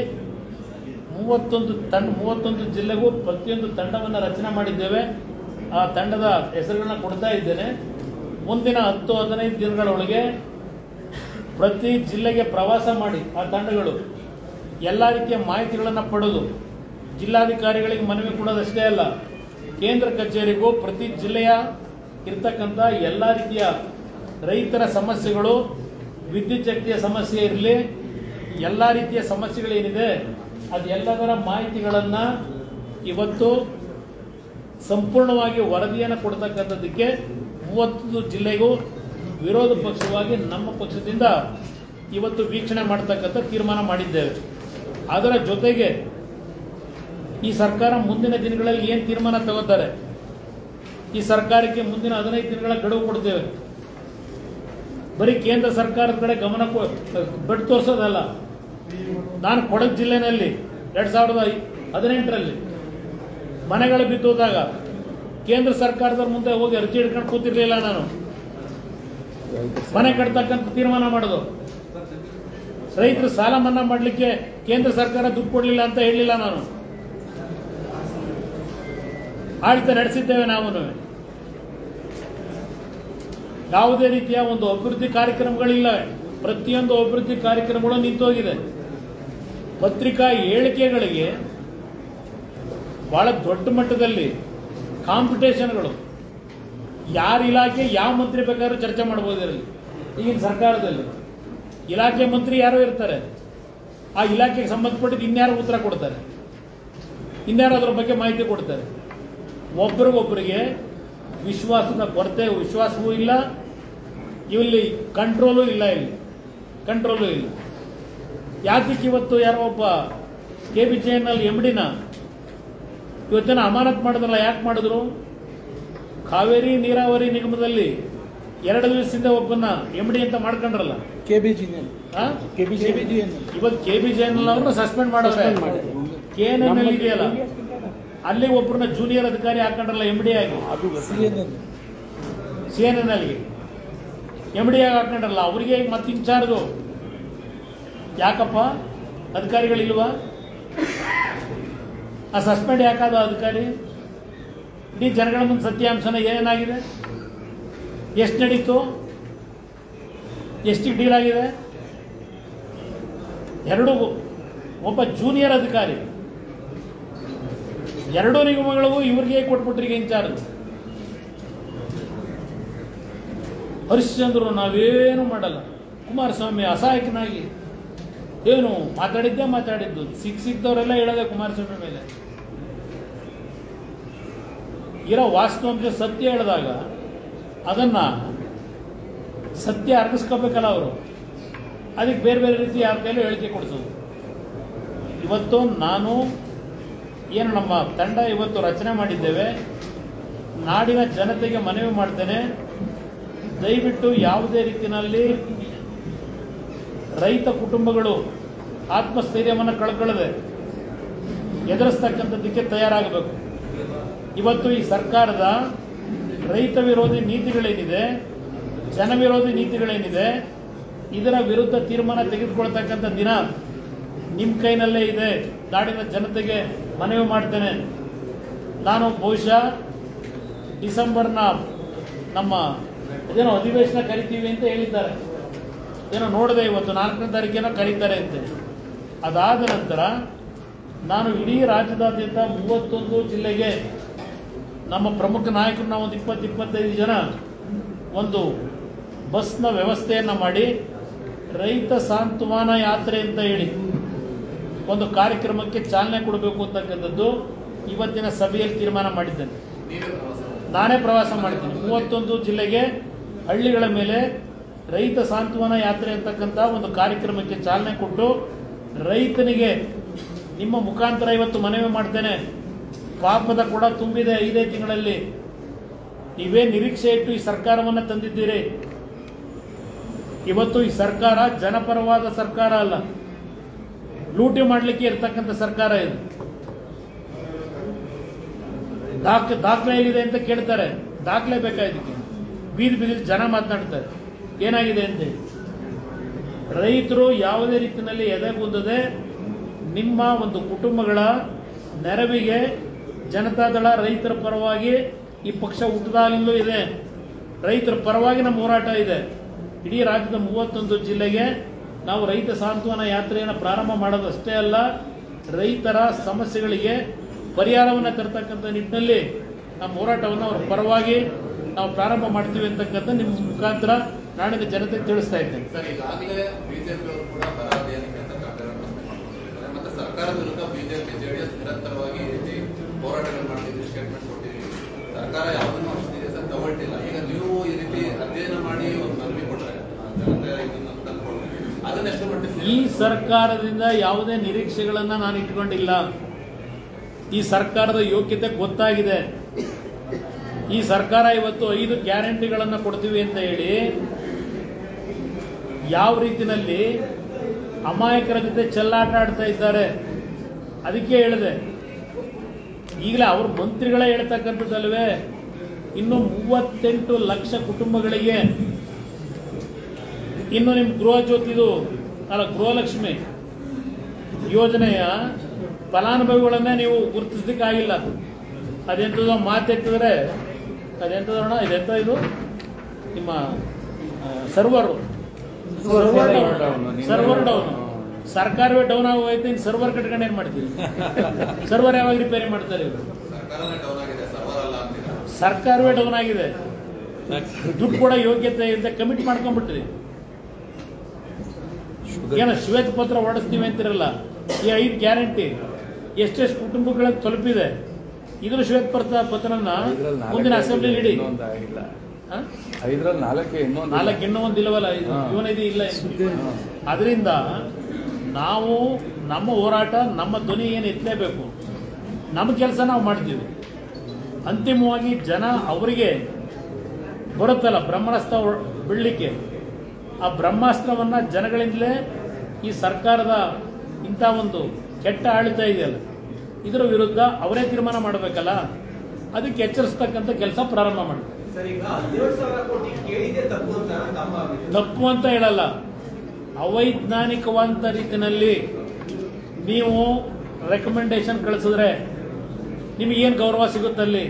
31 ಜಿಲ್ಲೆಗೂ ಪ್ರತಿಯೊಂದು ತಂಡವನ್ನು ರಚನೆ ಮಾಡಿದ್ದೇವೆ. ಆ ತಂಡದ ಹೆಸರುಗಳನ್ನ ಕೊಡ್ತಾ ಇದ್ದೇನೆ. ಮುಂದಿನ 10-15 ದಿನಗಳೊಳಗೆ ಪ್ರತಿ ಜಿಲ್ಲೆಗೆ ಪ್ರವಾಸ ಮಾಡಿ ಆ ತಂಡಗಳು ಎಲ್ಲ ರೀತಿಯ ಮಾಹಿತಿಗಳನ್ನು ಪಡೆದು ಜಿಲ್ಲಾಧಿಕಾರಿಗಳಿಗೆ ಮನವಿ ಕೊಡೋದಷ್ಟೇ ಅಲ್ಲ, ಕೇಂದ್ರ ಕಚೇರಿಗೂ ಪ್ರತಿ ಜಿಲ್ಲೆಯ ಇರ್ತಕ್ಕಂಥ ಎಲ್ಲ ರೀತಿಯ ರೈತರ ಸಮಸ್ಯೆಗಳು, ವಿದ್ಯುತ್ ಶಕ್ತಿಯ ಸಮಸ್ಯೆ ಇರಲಿ, ಎಲ್ಲ ರೀತಿಯ ಸಮಸ್ಯೆಗಳೇನಿದೆ ಅದೆಲ್ಲದರ ಮಾಹಿತಿಗಳನ್ನು ಇವತ್ತು ಸಂಪೂರ್ಣವಾಗಿ ವರದಿಯನ್ನು ಕೊಡ್ತಕ್ಕಂಥದ್ದಕ್ಕೆ 30 ಜಿಲ್ಲೆಗೂ ವಿರೋಧ ಪಕ್ಷವಾಗಿ ನಮ್ಮ ಪಕ್ಷದಿಂದ ಇವತ್ತು ವೀಕ್ಷಣೆ ಮಾಡತಕ್ಕಂಥ ತೀರ್ಮಾನ ಮಾಡಿದ್ದೇವೆ. ಅದರ ಜೊತೆಗೆ ಈ ಸರ್ಕಾರ ಮುಂದಿನ ದಿನಗಳಲ್ಲಿ ಏನು ತೀರ್ಮಾನ ತಗೋತಾರೆ, ಈ ಸರ್ಕಾರಕ್ಕೆ ಮುಂದಿನ 15 ದಿನಗಳ ಗಡುವು ಕೊಡ್ತೇವೆ. ಬರೀ ಕೇಂದ್ರ ಸರ್ಕಾರದ ಕಡೆ ಗಮನ ಬೆಟ್ಟು ತೋರಿಸೋದಲ್ಲ. ನಾನು ಕೊಡಗು ಜಿಲ್ಲೆನಲ್ಲಿ 2018ರಲ್ಲಿ ಮನೆಗಳು ಬಿದ್ದೋದಾಗ ಕೇಂದ್ರ ಸರ್ಕಾರದ ಮುಂದೆ ಹೋಗಿ ಅರ್ಜಿ ಹಿಡ್ಕೊಂಡು ಕೂತಿರ್ಲಿಲ್ಲ. ನಾನು ಮನೆ ಕಟ್ತಕ್ಕಂಥ ತೀರ್ಮಾನ ಮಾಡೋದು. ರೈತರು ಸಾಲ ಮನ್ನಾ ಮಾಡಲಿಕ್ಕೆ ಕೇಂದ್ರ ಸರ್ಕಾರ ದುಡ್ಡು ಕೊಡಲಿಲ್ಲ ಅಂತ ಹೇಳಲಿಲ್ಲ. ನಾನು ಆಡಳಿತ ನಡೆಸಿದ್ದೇವೆ. ನಾವು ಯಾವುದೇ ರೀತಿಯ ಒಂದು ಅಭಿವೃದ್ಧಿ ಕಾರ್ಯಕ್ರಮಗಳಿಲ್ಲ. ಪ್ರತಿಯೊಂದು ಅಭಿವೃದ್ಧಿ ಕಾರ್ಯಕ್ರಮಗಳು ನಿಂತೋಗಿದೆ. ಪತ್ರಿಕಾ ಹೇಳಿಕೆಗಳಿಗೆ ಬಹಳ ದೊಡ್ಡ ಮಟ್ಟದಲ್ಲಿ ಕಾಂಪಿಟೇಷನ್ಗಳು. ಯಾರ ಇಲಾಖೆ ಯಾವ ಮಂತ್ರಿ ಬೇಕಾದ್ರೂ ಚರ್ಚೆ ಮಾಡಬಹುದು. ಇದರಲ್ಲಿ ಈಗಿನ ಸರ್ಕಾರದಲ್ಲಿ ಇಲಾಖೆ ಮಂತ್ರಿ ಯಾರೋ ಇರ್ತಾರೆ, ಆ ಇಲಾಖೆಗೆ ಸಂಬಂಧಪಟ್ಟಿದ್ದು ಇನ್ಯಾರು ಉತ್ತರ ಕೊಡ್ತಾರೆ, ಇನ್ಯಾರು ಅದರ ಬಗ್ಗೆ ಮಾಹಿತಿ ಕೊಡ್ತಾರೆ. ಒಬ್ಬರಿಗೊಬ್ಬರಿಗೆ ವಿಶ್ವಾಸದ ಕೊರತೆ, ವಿಶ್ವಾಸವೂ ಇಲ್ಲ. ಇಲ್ಲಿ ಕಂಟ್ರೋಲು ಇಲ್ಲ. ಯಾತಕ್ಕೆ ಇವತ್ತು ಯಾರೋ ಒಬ್ಬ KBJNL MD ಇವತ್ತಿನ ಅಮಾನತ್ ಮಾಡಿದ್ರಲ್ಲ, ಯಾಕೆ ಮಾಡಿದ್ರು? ಕಾವೇರಿ ನೀರಾವರಿ ನಿಗಮದಲ್ಲಿ 2 ದಿವಸದಿಂದ ಒಬ್ಬನ್ನ MD ಅಂತ ಮಾಡ್ಕೊಂಡ್ರಲ್ಲ, KBJNL. ಇವತ್ತು KBJNL ಅವ್ರನ್ನ ಸಸ್ಪೆಂಡ್ ಮಾಡಿದ್ರೆ KNNL ಇದೆಯಲ್ಲ, ಅಲ್ಲಿ ಒಬ್ಬರನ್ನ ಜೂನಿಯರ್ ಅಧಿಕಾರಿ ಹಾಕೊಂಡ್ರಲ್ಲ MD ಆಗಿ, CNNLಗೆ MD ಆಗಿ ಹಾಕೊಂಡ್ರಲ್ಲ, ಅವರಿಗೆ ಮತ್ತೆ ಇನ್ಚಾರ್ಜು. ಯಾಕಪ್ಪ ಅಧಿಕಾರಿಗಳಿಲ್ವಾ? ಆ ಸಸ್ಪೆಂಡ್ ಯಾಕಾದ ಅಧಿಕಾರಿ? ಇಡೀ ಜನಗಳ ಮುಂದೆ ಸತ್ಯಾಂಶನ ಏನಾಗಿದೆ, ಎಷ್ಟು ನಡೀತು, ಎಷ್ಟು ಡೀಲ್ ಆಗಿದೆ? ಎರಡೂ ಒಬ್ಬ ಜೂನಿಯರ್ ಅಧಿಕಾರಿ, 2 ನಿಗಮಗಳಿಗೂ ಇವ್ರಿಗೆ ಕೊಟ್ಬಿಟ್ರಿಗೆ ಇನ್ಚಾರ್ಜ್. ಹರಿಶ್ಚಂದ್ರು ನಾವೇನು ಮಾಡಲ್ಲ, ಕುಮಾರಸ್ವಾಮಿ ಅಸಹಾಯಕನಾಗಿ ಏನು ಮಾತಾಡಿದ್ದು ಸಿಕ್ದವರೆಲ್ಲ ಹೇಳೋದೆ ಕುಮಾರಸ್ವಾಮಿ ಮೇಲೆ. ಇರೋ ವಾಸ್ತವಾಂಶ ಸತ್ಯ ಹೇಳಿದಾಗ ಅದನ್ನ ಸತ್ಯ ಅರ್ಗಿಸ್ಕೋಬೇಕಲ್ಲ ಅವರು. ಅದಕ್ಕೆ ಬೇರೆ ಬೇರೆ ರೀತಿ ಯಾರ ಕೈಲೂ ಹೇಳಿಕೆ ಕೊಡಿಸೋದು. ಇವತ್ತು ನಾನು ಏನು ನಮ್ಮ ತಂಡ ಇವತ್ತು ರಚನೆ ಮಾಡಿದ್ದೇವೆ, ನಾಡಿನ ಜನತೆಗೆ ಮನವಿ ಮಾಡ್ತೇನೆ, ದಯವಿಟ್ಟು ಯಾವುದೇ ರೀತಿಯಲ್ಲಿ ರೈತ ಕುಟುಂಬಗಳು ಆತ್ಮಸ್ಥೈರ್ಯವನ್ನು ಕಳ್ಕೊಳ್ಳದೆ ಎದುರಿಸ್ತಕ್ಕಂಥದ್ದಕ್ಕೆ ತಯಾರಾಗಬೇಕು. ಇವತ್ತು ಈ ಸರ್ಕಾರದ ರೈತ ವಿರೋಧಿ ನೀತಿಗಳೇನಿದೆ, ಜನ ವಿರೋಧಿ ನೀತಿಗಳೇನಿದೆ, ಇದರ ವಿರುದ್ಧ ತೀರ್ಮಾನ ತೆಗೆದುಕೊಳ್ತಕ್ಕಂಥ ದಿನ ನಿಮ್ಮ ಕೈನಲ್ಲೇ ಇದೆ. ನಾಡಿನ ಜನತೆಗೆ ಮನವಿ ಮಾಡ್ತೇನೆ. ನಾನು ಬಹುಶಃ ಡಿಸೆಂಬರ್ನ ನಮ್ಮ ಅದೇನೋ ಅಧಿವೇಶನ ಕರಿತೀವಿ ಅಂತ ಹೇಳಿದ್ದಾರೆ. ಏನೋ ನೋಡಿದೆ, ಇವತ್ತು 4ನೇ ತಾರೀಕೇನೋ ಕರೀತಾರೆ ಅಂತ. ಅದಾದ ನಂತರ ನಾನು ಇಡೀ ರಾಜ್ಯದಾದ್ಯಂತ 31 ಜಿಲ್ಲೆಗೆ ನಮ್ಮ ಪ್ರಮುಖ ನಾಯಕರು ನಾವು ಒಂದು 20-25 ಜನ ಒಂದು ಬಸ್ನ ವ್ಯವಸ್ಥೆಯನ್ನು ಮಾಡಿ ರೈತ ಸಾಂತ್ವನ ಯಾತ್ರೆ ಅಂತ ಹೇಳಿ ಒಂದು ಕಾರ್ಯಕ್ರಮಕ್ಕೆ ಚಾಲನೆ ಕೊಡಬೇಕು ಅಂತಕ್ಕಂಥದ್ದು ಇವತ್ತಿನ ಸಭೆಯಲ್ಲಿ ತೀರ್ಮಾನ ಮಾಡಿದ್ದೇನೆ. ನಾನೇ ಪ್ರವಾಸ ಮಾಡಿದ್ದೀನಿ 31 ಜಿಲ್ಲೆಗೆ ಹಳ್ಳಿಗಳ ಮೇಲೆ ರೈತ ಸಾಂತ್ವನ ಯಾತ್ರೆ ಅಂತಕ್ಕಂಥ ಒಂದು ಕಾರ್ಯಕ್ರಮಕ್ಕೆ ಚಾಲನೆ ಕೊಟ್ಟು ರೈತನಿಗೆ ನಿಮ್ಮ ಮುಖಾಂತರ ಇವತ್ತು ಮನವಿ ಮಾಡ್ತೇನೆ. ಪಾಪದ ಕೂಡ ತುಂಬಿದೆ 5 ತಿಂಗಳಲ್ಲಿ. ನೀವೇ ನಿರೀಕ್ಷೆ ಇಟ್ಟು ಈ ಸರ್ಕಾರವನ್ನು ತಂದಿದ್ದೀರಿ. ಇವತ್ತು ಈ ಸರ್ಕಾರ ಜನಪರವಾದ ಸರ್ಕಾರ ಅಲ್ಲ, ಲೂಟಿ ಮಾಡಲಿಕ್ಕೆ ಇರ್ತಕ್ಕಂಥ ಸರ್ಕಾರ ಇದು. ದಾಖಲೆ ಎಲ್ಲಿದೆ ಅಂತ ಕೇಳ್ತಾರೆ, ದಾಖಲೆ ಬೇಕಾಗಿದ್ದಕ್ಕೆ ಬೀದಿ ಬೀದಿ ಜನ ಮಾತನಾಡ್ತಾರೆ ಏನಾಗಿದೆ ಅಂತ. ರೈತರು ಯಾವುದೇ ರೀತಿಯಲ್ಲಿ ಎದೆಗುಂದದೆ ನಿಮ್ಮ ಒಂದು ಕುಟುಂಬಗಳ ನೆರವಿಗೆ ಜನತಾದಳ ರೈತರ ಪರವಾಗಿ ಈ ಪಕ್ಷ ಹುಟ್ಟದಾಗಲೂ ಇದೆ. ರೈತರ ಪರವಾಗಿ ನಮ್ಮ ಹೋರಾಟ ಇದೆ. ಇಡೀ ರಾಜ್ಯದ 31 ಜಿಲ್ಲೆಗೆ ನಾವು ರೈತ ಸಾಂತ್ವನ ಯಾತ್ರೆಯನ್ನು ಪ್ರಾರಂಭ ಮಾಡೋದಷ್ಟೇ ಅಲ್ಲ, ರೈತರ ಸಮಸ್ಯೆಗಳಿಗೆ ಪರಿಹಾರವನ್ನು ತರ್ತಕ್ಕಂಥ ನಿಟ್ಟಿನಲ್ಲಿ ನಮ್ಮ ಹೋರಾಟವನ್ನು ಅವರ ಪರವಾಗಿ ನಾವು ಪ್ರಾರಂಭ ಮಾಡ್ತೀವಿ ಅಂತಕ್ಕಂಥ ನಿಮ್ಮ ಮುಖಾಂತರ ನಾಡಿನ ಜನತೆಗೆ ತಿಳಿಸ್ತಾ ಇದ್ದೇನೆ. ಸರ್, ಈಗಾಗಲೇ ಬಿಜೆಪಿ ಅವರು ಕೂಡ ಮತ್ತೆ ಸರ್ಕಾರದ ವಿರುದ್ಧ ಬಿಜೆಪಿ ಜೆಡಿಎಸ್ ನಿರಂತರವಾಗಿ ಹೋರಾಟಗಳು ಮಾಡ್ತಿದ್ವಿ, ಸ್ಟೇಟ್ಮೆಂಟ್ ಕೊಟ್ಟಿದ್ವಿ. ಸರ್ಕಾರ ಯಾವುದನ್ನು ಸರ್ ತಗೊಳ್ತಿಲ್ಲ. ಈಗ ನೀವು ಈ ರೀತಿ ಅಧ್ಯಯನ ಮಾಡಿ ಒಂದು ಮನವಿ ಕೊಟ್ಟರೆ ಅದನ್ನೆಷ್ಟು ಮಟ್ಟಿಗೆ ಈ ಸರ್ಕಾರದಿಂದ ಯಾವುದೇ ನಿರೀಕ್ಷೆಗಳನ್ನು ನಾನು ಇಟ್ಕೊಂಡಿಲ್ಲ. ಈ ಸರ್ಕಾರದ ಯೋಗ್ಯತೆ ಗೊತ್ತಾಗಿದೆ. ಈ ಸರ್ಕಾರ ಇವತ್ತು 5 ಗ್ಯಾರಂಟಿಗಳನ್ನು ಕೊಡ್ತೀವಿ ಅಂತ ಹೇಳಿ ಯಾವ ರೀತಿಯಲ್ಲಿ ಅಮಾಯಕರ ಜೊತೆ ಚೆಲ್ಲಾಟ ಆಡ್ತಾ ಇದ್ದಾರೆ. ಅದಕ್ಕೆ ಹೇಳಿದೆ, ಈಗಲೇ ಅವ್ರ ಮಂತ್ರಿಗಳೇ ಹೇಳ್ತಕ್ಕಂಥದ್ದಲ್ವೇ, ಇನ್ನು 38 ಲಕ್ಷ ಕುಟುಂಬಗಳಿಗೆ ಇನ್ನು ನಿಮ್ಮ ಗೃಹ ಜ್ಯೋತಿದು ಅಲ್ಲ ಗೃಹಲಕ್ಷ್ಮಿ ಯೋಜನೆಯ ಫಲಾನುಭವಿಗಳನ್ನೇ ನೀವು ಗುರುತಿಸಲಿಕ್ಕಾಗಿಲ್ಲ. ಅದೆಂಥದ್ದು ಮಾತೆತ್ತಿದ್ರೆ ಅದೆಂಥದೋಣ, ಇದೆಂತ ಇದು ನಿಮ್ಮ ಸರ್ವರ್ ಡೌನ್. ಸರ್ಕಾರವೇ ಡೌನ್ ಆಗೋಯ್ತು, ಇನ್ನು ಸರ್ವರ್ ಕಟ್ಕೊಂಡು ಏನು ಮಾಡ್ತೀವಿ? ಸರ್ವರ್ ಯಾವಾಗ ರಿಪೇರಿ ಮಾಡ್ತಾರೆ? ಸರ್ಕಾರವೇ ಡೌನ್ ಆಗಿದೆ. ದುಡ್ಡು ಕೂಡ ಯೋಗ್ಯತೆ ಅಂತ ಕಮಿಟ್ ಮಾಡ್ಕೊಂಡ್ಬಿಟ್ರಿ. ಏನೋ ಶ್ವೇತ ಪತ್ರ ಹೊರಡಿಸ್ತೀವಿ ಅಂತಿರಲ್ಲ. ಈ 5 ಗ್ಯಾರಂಟಿ ಎಷ್ಟೆಷ್ಟು ಕುಟುಂಬಗಳಿಗೆ ತಲುಪಿದೆ. ಇದ್ರ ಶ್ವೇತ ಪತ್ರನ ಮುಂದಿನ ಅಸೆಂಬ್ಲಿ ಇಡಿ. 5 ಇನ್ನೂ ಒಂದು ಇಲ್ಲವಲ್ಲ, ಇವನಿದೆ ಇಲ್ಲ. ಅದರಿಂದ ನಾವು ನಮ್ಮ ಹೋರಾಟ, ನಮ್ಮ ಧ್ವನಿ ಏನು ಎತ್ತಲೇಬೇಕು. ನಮ್ಮ ಕೆಲಸ ನಾವು ಮಾಡ್ತೀವಿ. ಅಂತಿಮವಾಗಿ ಜನ ಅವರಿಗೆ ಬರುತ್ತಲ್ಲ ಬ್ರಹ್ಮಾಸ್ತ್ರ ಬಿಡಲಿಕ್ಕೆ, ಆ ಬ್ರಹ್ಮಾಸ್ತ್ರವನ್ನು ಜನಗಳಿಂದಲೇ ಈ ಸರ್ಕಾರದ ಇಂಥ ಒಂದು ಕೆಟ್ಟ ಆಡಳಿತ ಇದೆಯಲ್ಲ ಇದರ ವಿರುದ್ಧ ಅವರೇ ತೀರ್ಮಾನ ಮಾಡಬೇಕಲ್ಲ. ಅದಕ್ಕೆ ಎಚ್ಚರಿಸ್ತಕ್ಕಂಥ ಕೆಲಸ ಪ್ರಾರಂಭ ಮಾಡಿ. ತಪ್ಪು ಅಂತ ಹೇಳಲ್ಲ, ಅವೈಜ್ಞಾನಿಕವಾದ ರೀತಿಯಲ್ಲಿ ನೀವು ರೆಕಮೆಂಡೇಶನ್ ಕಳಿಸಿದ್ರೆ ನಿಮಗೇನು ಗೌರವ ಸಿಗುತ್ತಲ್ಲಿ?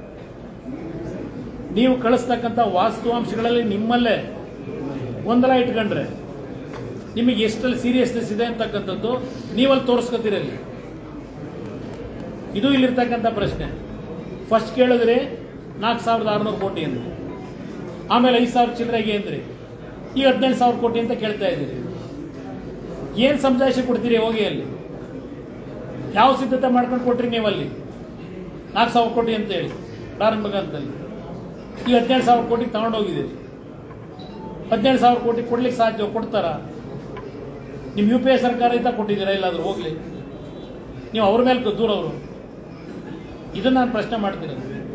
ನೀವು ಕಳಿಸ್ತಕ್ಕಂಥ ವಾಸ್ತವಾಂಶಗಳಲ್ಲಿ ನಿಮ್ಮಲ್ಲೇ ಗೊಂದಲ ಇಟ್ಕೊಂಡ್ರೆ ನಿಮಗೆ ಎಷ್ಟಲ್ಲಿ ಸೀರಿಯಸ್ನೆಸ್ ಇದೆ ಅಂತಕ್ಕಂಥದ್ದು ನೀವಲ್ಲಿ ತೋರಿಸ್ಕೊತೀರಲ್ಲಿ. ಇದು ಇಲ್ಲಿರ್ತಕ್ಕಂಥ ಪ್ರಶ್ನೆ. ಫಸ್ಟ್ ಕೇಳಿದ್ರಿ 4,600 ಕೋಟಿ ಅಂದ್ರಿ, ಆಮೇಲೆ 5,000 ಚಿಲ್ಲರೆಗೆ ಅಂದ್ರಿ, ಈಗ 17,000 ಕೋಟಿ ಅಂತ ಕೇಳ್ತಾ ಇದ್ದೀರಿ. ಏನು ಸಮಜಾಯಿಷಿ ಕೊಡ್ತೀರಿ? ಹೋಗಿ ಅಲ್ಲಿ ಯಾವ ಸಿದ್ಧತೆ ಮಾಡ್ಕೊಂಡು ಕೊಟ್ರಿ ನೀವಲ್ಲಿ? 4,000 ಕೋಟಿ ಅಂತ ಹೇಳಿ ಪ್ರಾರಂಭಿಕ ಹಂತದಲ್ಲಿ ಈಗ 17,000 ಕೋಟಿ ತಗೊಂಡೋಗಿದ್ದೀರಿ. 17,000 ಕೋಟಿ ಕೊಡ್ಲಿಕ್ಕೆ ಸಾಧ್ಯ? ಕೊಡ್ತಾರ? ನಿಮ್ಮ UPA ಸರ್ಕಾರ ಇದ್ದ ಕೊಟ್ಟಿದ್ದೀರಾ? ಇಲ್ಲಾದ್ರೂ ಹೋಗ್ಲಿ, ನೀವು ಅವ್ರ ಮೇಲೆ ದೂರ ಅವರು. ಇದನ್ನ ನಾನು ಪ್ರಶ್ನೆ ಮಾಡ್ತೀನಿ.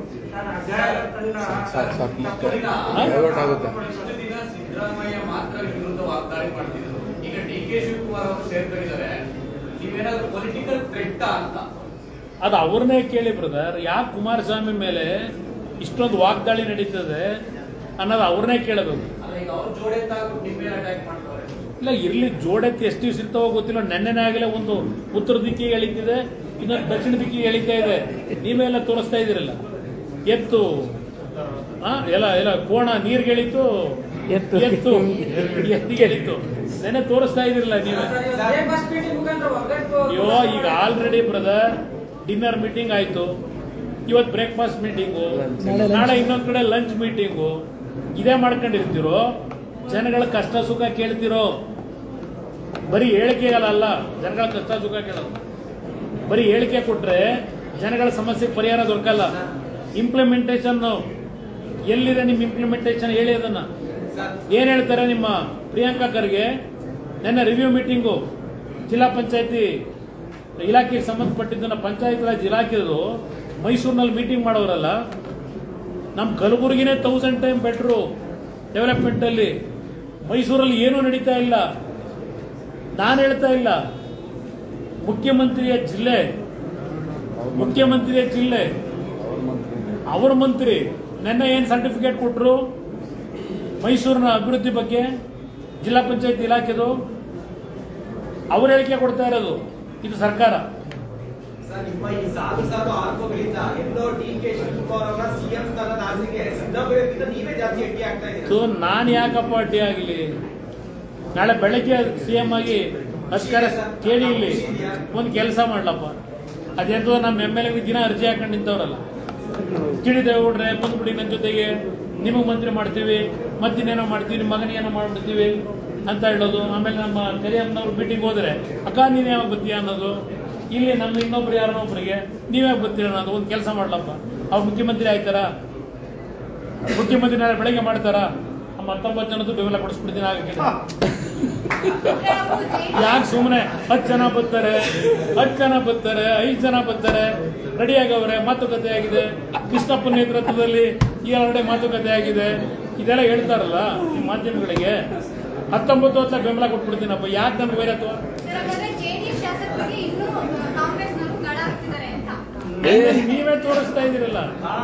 ಸಿದ್ದರಾಮಯ್ಯ ಮಾತ್ರ ವಿರುದ್ಧ ವಾಗ್ದಾಳಿ ಮಾಡ್ತಿದ್ರು. ಈಗ DK ಶಿವಕುಮಾರ್ ಅವರು ಸೇರ್ಕೊಂಡಿದ್ದಾರೆ. ನೀವೇನಾದ್ರೂ ಪೊಲಿಟಿಕಲ್ ಥ್ರೆಟ್ ಅಂತ ಅದು ಅವ್ರನ್ನೇ ಕೇಳಿ ಬ್ರದರ್. ಯಾಕೆ ಕುಮಾರಸ್ವಾಮಿ ಮೇಲೆ ಇಷ್ಟೊಂದು ವಾಗ್ದಾಳಿ ನಡೀತದೆ ಅನ್ನೋದು ಅವ್ರನ್ನೇ ಕೇಳಬೇಕು. ಇಲ್ಲ ಇರ್ಲಿ, ಜೋಡೆತ್ತಿ ಎಷ್ಟು ದಿವಸ ಇರ್ತಾವೋ ಗೊತ್ತಿಲ್ಲ. ನೆನ್ನೆನೇ ಆಗಲೇ ಒಂದು ಉತ್ತರ ದಿಕ್ಕಿಗೆ ಎಳಿತಿದೆ, ಇನ್ನೊಂದು ದಕ್ಷಿಣ ದಿಕ್ಕಿಗೆ ಎಳಿತಾ ಇದೆ. ನೀವೆಲ್ಲ ತೋರಿಸ್ತಾ ಇದ್ದೀರಲ್ಲ, ಎತ್ತು ಎಲ್ಲ ಕೋಣ ನೀರ್ಗೆಳಿತು, ಎತ್ತು ನೆನೆ ತೋರಿಸ್ತಾ ಇದ್ರಲ್ಲ ನೀವು. ಅಯ್ಯೋ, ಈಗ ಆಲ್ರೆಡಿ ಬ್ರದರ್ ಡಿನ್ನರ್ ಮೀಟಿಂಗ್ ಆಯ್ತು, ಇವತ್ತು ಬ್ರೇಕ್ಫಾಸ್ಟ್ ಮೀಟಿಂಗು, ನಾಳೆ ಇನ್ನೊಂದ್ ಕಡೆ ಲಂಚ್ ಮೀಟಿಂಗು. ಇದೇ ಮಾಡ್ಕೊಂಡಿರ್ತಿರೋ, ಜನಗಳ ಕಷ್ಟ ಸುಖ ಕೇಳ್ತಿರೋ. ಬರೀ ಹೇಳಿಕೆಗಳಲ್ಲ ಜನಗಳ ಕಷ್ಟ ಸುಖ ಕೇಳೋದು. ಬರೀ ಹೇಳಿಕೆ ಕೊಟ್ರೆ ಜನಗಳ ಸಮಸ್ಯೆಗೆ ಪರಿಹಾರ ದೊರಕಲ್ಲ. ಇಂಪ್ಲಿಮೆಂಟೇಷನ್ ಎಲ್ಲಿದೆ ನಿಮ್ಮ ಇಂಪ್ಲಿಮೆಂಟೇಷನ್? ಹೇಳಿ ಅದನ್ನ. ಏನ್ ಹೇಳ್ತಾರೆ ನಿಮ್ಮ ಪ್ರಿಯಾಂಕಾ ಖರ್ಗೆ? ನನ್ನ ರಿವ್ಯೂ ಮೀಟಿಂಗು ಜಿಲ್ಲಾ ಪಂಚಾಯತಿ ಇಲಾಖೆಗೆ ಸಂಬಂಧಪಟ್ಟಿದ್ದನ್ನ ಪಂಚಾಯತ್ ರಾಜ್ ಇಲಾಖೆದು ಮೈಸೂರಿನಲ್ಲಿ ಮೀಟಿಂಗ್ ಮಾಡೋರಲ್ಲ. ನಮ್ಮ ಕಲಬುರಗಿನೇ 1000 ಟೈಮ್ ಬೆಟ್ರು ಡೆವಲಪ್ಮೆಂಟ್ ಅಲ್ಲಿ. ಮೈಸೂರಲ್ಲಿ ಏನೂ ನಡೀತಾ ಇಲ್ಲ. ನಾನು ಹೇಳ್ತಾ ಇಲ್ಲ, ಮುಖ್ಯಮಂತ್ರಿಯ ಜಿಲ್ಲೆ ಅವರ ಮಂತ್ರಿ ನೆನ್ನೆ ಏನ್ ಸರ್ಟಿಫಿಕೇಟ್ ಕೊಟ್ಟರು ಮೈಸೂರಿನ ಅಭಿವೃದ್ಧಿ ಬಗ್ಗೆ? ಜಿಲ್ಲಾ ಪಂಚಾಯತ್ ಇಲಾಖೆದು ಅವ್ರು ಹೇಳಿಕೆ ಕೊಡ್ತಾ ಇರೋದು. ಇದು ಸರ್ಕಾರ. ನಾನು ಯಾಕಪ್ಪ ಅಡ್ಡಿ ಆಗಲಿ? ನಾಳೆ ಬೆಳಗ್ಗೆ ಸಿಎಂ ಆಗಿ ಅಧಿಕಾರ ಕೇಳಿ ಇಲ್ಲಿ ಒಂದು ಕೆಲಸ ಮಾಡ್ಲಪ್ಪ. ಅದೆಂತೋ ನಮ್ಮ MLA ದಿನ ಅರ್ಜಿ ಹಾಕೊಂಡು ನಿಂತವ್ರಲ್ಲ, ತಿಳಿದೇವ್ರೆ ಬಂದ್ಬಿಡಿ ನನ್ನ ಜೊತೆಗೆ, ನಿಮಗೆ ಮಂತ್ರಿ ಮಾಡ್ತೀವಿ, ಮತ್ತಿನ್ನೇನೋ ಮಾಡ್ತೀವಿ, ನಿಮ್ಮ ಮಗನಿಗೇನೋ ಮಾಡ್ಬಿಡ್ತೀವಿ ಅಂತ ಹೇಳೋದು. ಆಮೇಲೆ ನಮ್ಮ ಕರಿಯಮ್ಮನವ್ರು ಮೀಟಿಂಗ್ ಹೋದ್ರೆ ಅಕ್ಕ ನೀನು ಯಾವಾಗ ಬರ್ತೀಯ ಅನ್ನೋದು. ಇಲ್ಲಿ ನಮ್ಮ ಇನ್ನೊಬ್ರು ಯಾರನ್ನೊಬ್ರಿಗೆ ನೀವ್ಯಾಗ ಬರ್ತೀರ ಅನ್ನೋದು. ಒಂದು ಕೆಲಸ ಮಾಡ್ಲಪ್ಪ, ಅವ್ರು ಮುಖ್ಯಮಂತ್ರಿ ಆಯ್ತಾರ? ಮುಖ್ಯಮಂತ್ರಿ ನಾಳೆ ಬೆಳಗ್ಗೆ ಮಾಡ್ತಾರ? 19 ಜನದ್ದು ಬೆಂಬಲ ಕೊಡಿಸ್ಬಿಡ್ತೀನಿ ಆಗಕ್ಕೆ. ಯಾಕೆ ಸುಮ್ಮನೆ 10 ಜನ ಬರ್ತಾರೆ, 5 ಜನ ಬರ್ತಾರೆ, ರೆಡಿ ಆಗವ್ರೆ, ಮಾತುಕತೆ ಆಗಿದೆ, ಕೃಷ್ಣಪ್ಪನ ನೇತೃತ್ವದಲ್ಲಿ ಈ ಎರಡೇ ಮಾತುಕತೆ ಆಗಿದೆ, ಇದೆಲ್ಲ ಹೇಳ್ತಾರಲ್ಲ ಈ ಮಾಧ್ಯಮಗಳಿಗೆ. 19 ಹೊತ್ತ ಬೆಂಬಲ ಕೊಟ್ಬಿಡ್ತೀನಪ್ಪ. ಯಾಕೆ ನನ್ಗೆ ವೈರತ್ವ? ನೀವೇ ತೋರಿಸ್ತಾ ಇದ್ದೀರಲ್ಲ.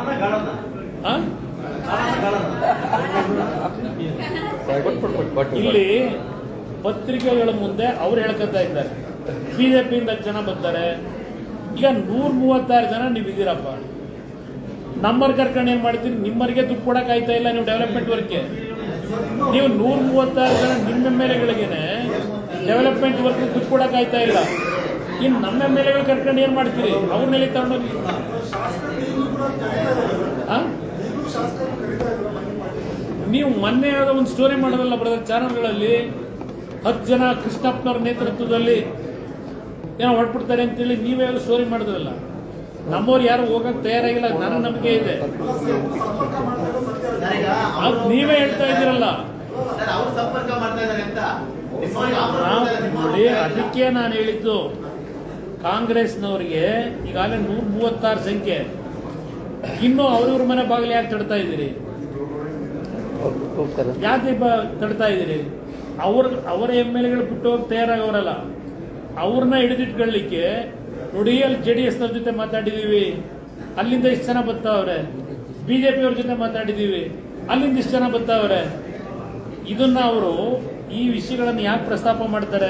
ಇಲ್ಲಿ ಪತ್ರಿಕೆಗಳ ಮುಂದೆ ಅವ್ರು ಹೇಳ್ಕೊತಾ ಇದ್ದಾರೆ, ಬಿಜೆಪಿಯಿಂದ ಜನ ಬರ್ತಾರೆ. ಈಗ 136 ಜನ ನೀವಿದ್ದೀರಪ್ಪ. ನಂಬರ್ ಕರ್ಕೊಂಡು ಏನ್ ಮಾಡ್ತೀರಿ? ನಿಮ್ಮರಿಗೆ ದುಡ್ಡು ಕೊಡಕ್ ಆಯ್ತಾ ಇಲ್ಲ ನೀವು ಡೆವಲಪ್ಮೆಂಟ್ ವರ್ಕ್ಗೆ. ನೀವು 136 ಜನ ನಿಮ್ಮ MLAಗಳಿಗೇನೆ ಡೆವಲಪ್ಮೆಂಟ್ ವರ್ಕ್ ದುಡ್ಡು ಕೊಡಕ್ ಆಯ್ತಾ ಇಲ್ಲ. ಇನ್ನು ನಮ್ಮ MLAಗಳು ಕರ್ಕೊಂಡು ಏನ್ ಮಾಡ್ತೀರಿ? ಅವ್ರನ್ನೆಲ್ಲಿ ತಗೊಂಡೋಗಿ ನೀವು ಮೊನ್ನೆ ಯಾವುದೋ ಒಂದು ಸ್ಟೋರಿ ಮಾಡೋದಲ್ಲ ಬ್ರದರ್ ಚಾನಲ್ಗಳಲ್ಲಿ, 10 ಜನ ಕೃಷ್ಣಪ್ಪನವ್ರ ನೇತೃತ್ವದಲ್ಲಿ ಏನೋ ಹೊರಟ್ಬಿಡ್ತಾರೆ ಅಂತೇಳಿ ನೀವೇ ಸ್ಟೋರಿ ಮಾಡಿದ್ರಲ್ಲ. ನಮ್ಮವ್ರು ಯಾರು ಹೋಗಕ್ ತಯಾರಾಗಿಲ್ಲ, ನನಗೆ ನಂಬಿಕೆ ಇದೆ. ನೀವೇ ಹೇಳ್ತಾ ಇದ್ದೀರಲ್ಲ. ನೋಡಿ, ಅದಕ್ಕೆ ನಾನು ಹೇಳಿದ್ದು ಕಾಂಗ್ರೆಸ್ನವರಿಗೆ ಈಗಾಗಲೇ 136 ಸಂಖ್ಯೆ, ಇನ್ನು ಅವ್ರವ್ರ ಮನೆ ಬಾಗಿಲು ಯಾಕೆ ತಡ್ತಾ ಇದ್ದೀರಿ? ಯಾಕೆ ತಡ್ತಾ ಇದ್ದೀರಿ? ಅವರ MLAಗಳು ಬಿಟ್ಟು ಹೋಗಿ ತಯಾರಾಗವರಲ್ಲ, ಅವ್ರನ್ನ ಹಿಡಿದಿಟ್ಕೊಳ್ಳಿಕ್ಕೆ. ನೋಡಿ, ಅಲ್ಲಿ JDSನವ್ರ ಜೊತೆ ಮಾತಾಡಿದೀವಿ, ಅಲ್ಲಿಂದ ಇಷ್ಟು ಜನ ಬರ್ತಾವ್ರೆ. BJP ಅವ್ರ ಜೊತೆ ಮಾತಾಡಿದೀವಿ, ಅಲ್ಲಿಂದ ಇಷ್ಟು ಜನ ಬರ್ತಾವ್ರೆ. ಇದನ್ನ ಅವರು ಈ ವಿಷಯಗಳನ್ನು ಯಾಕೆ ಪ್ರಸ್ತಾಪ ಮಾಡ್ತಾರೆ?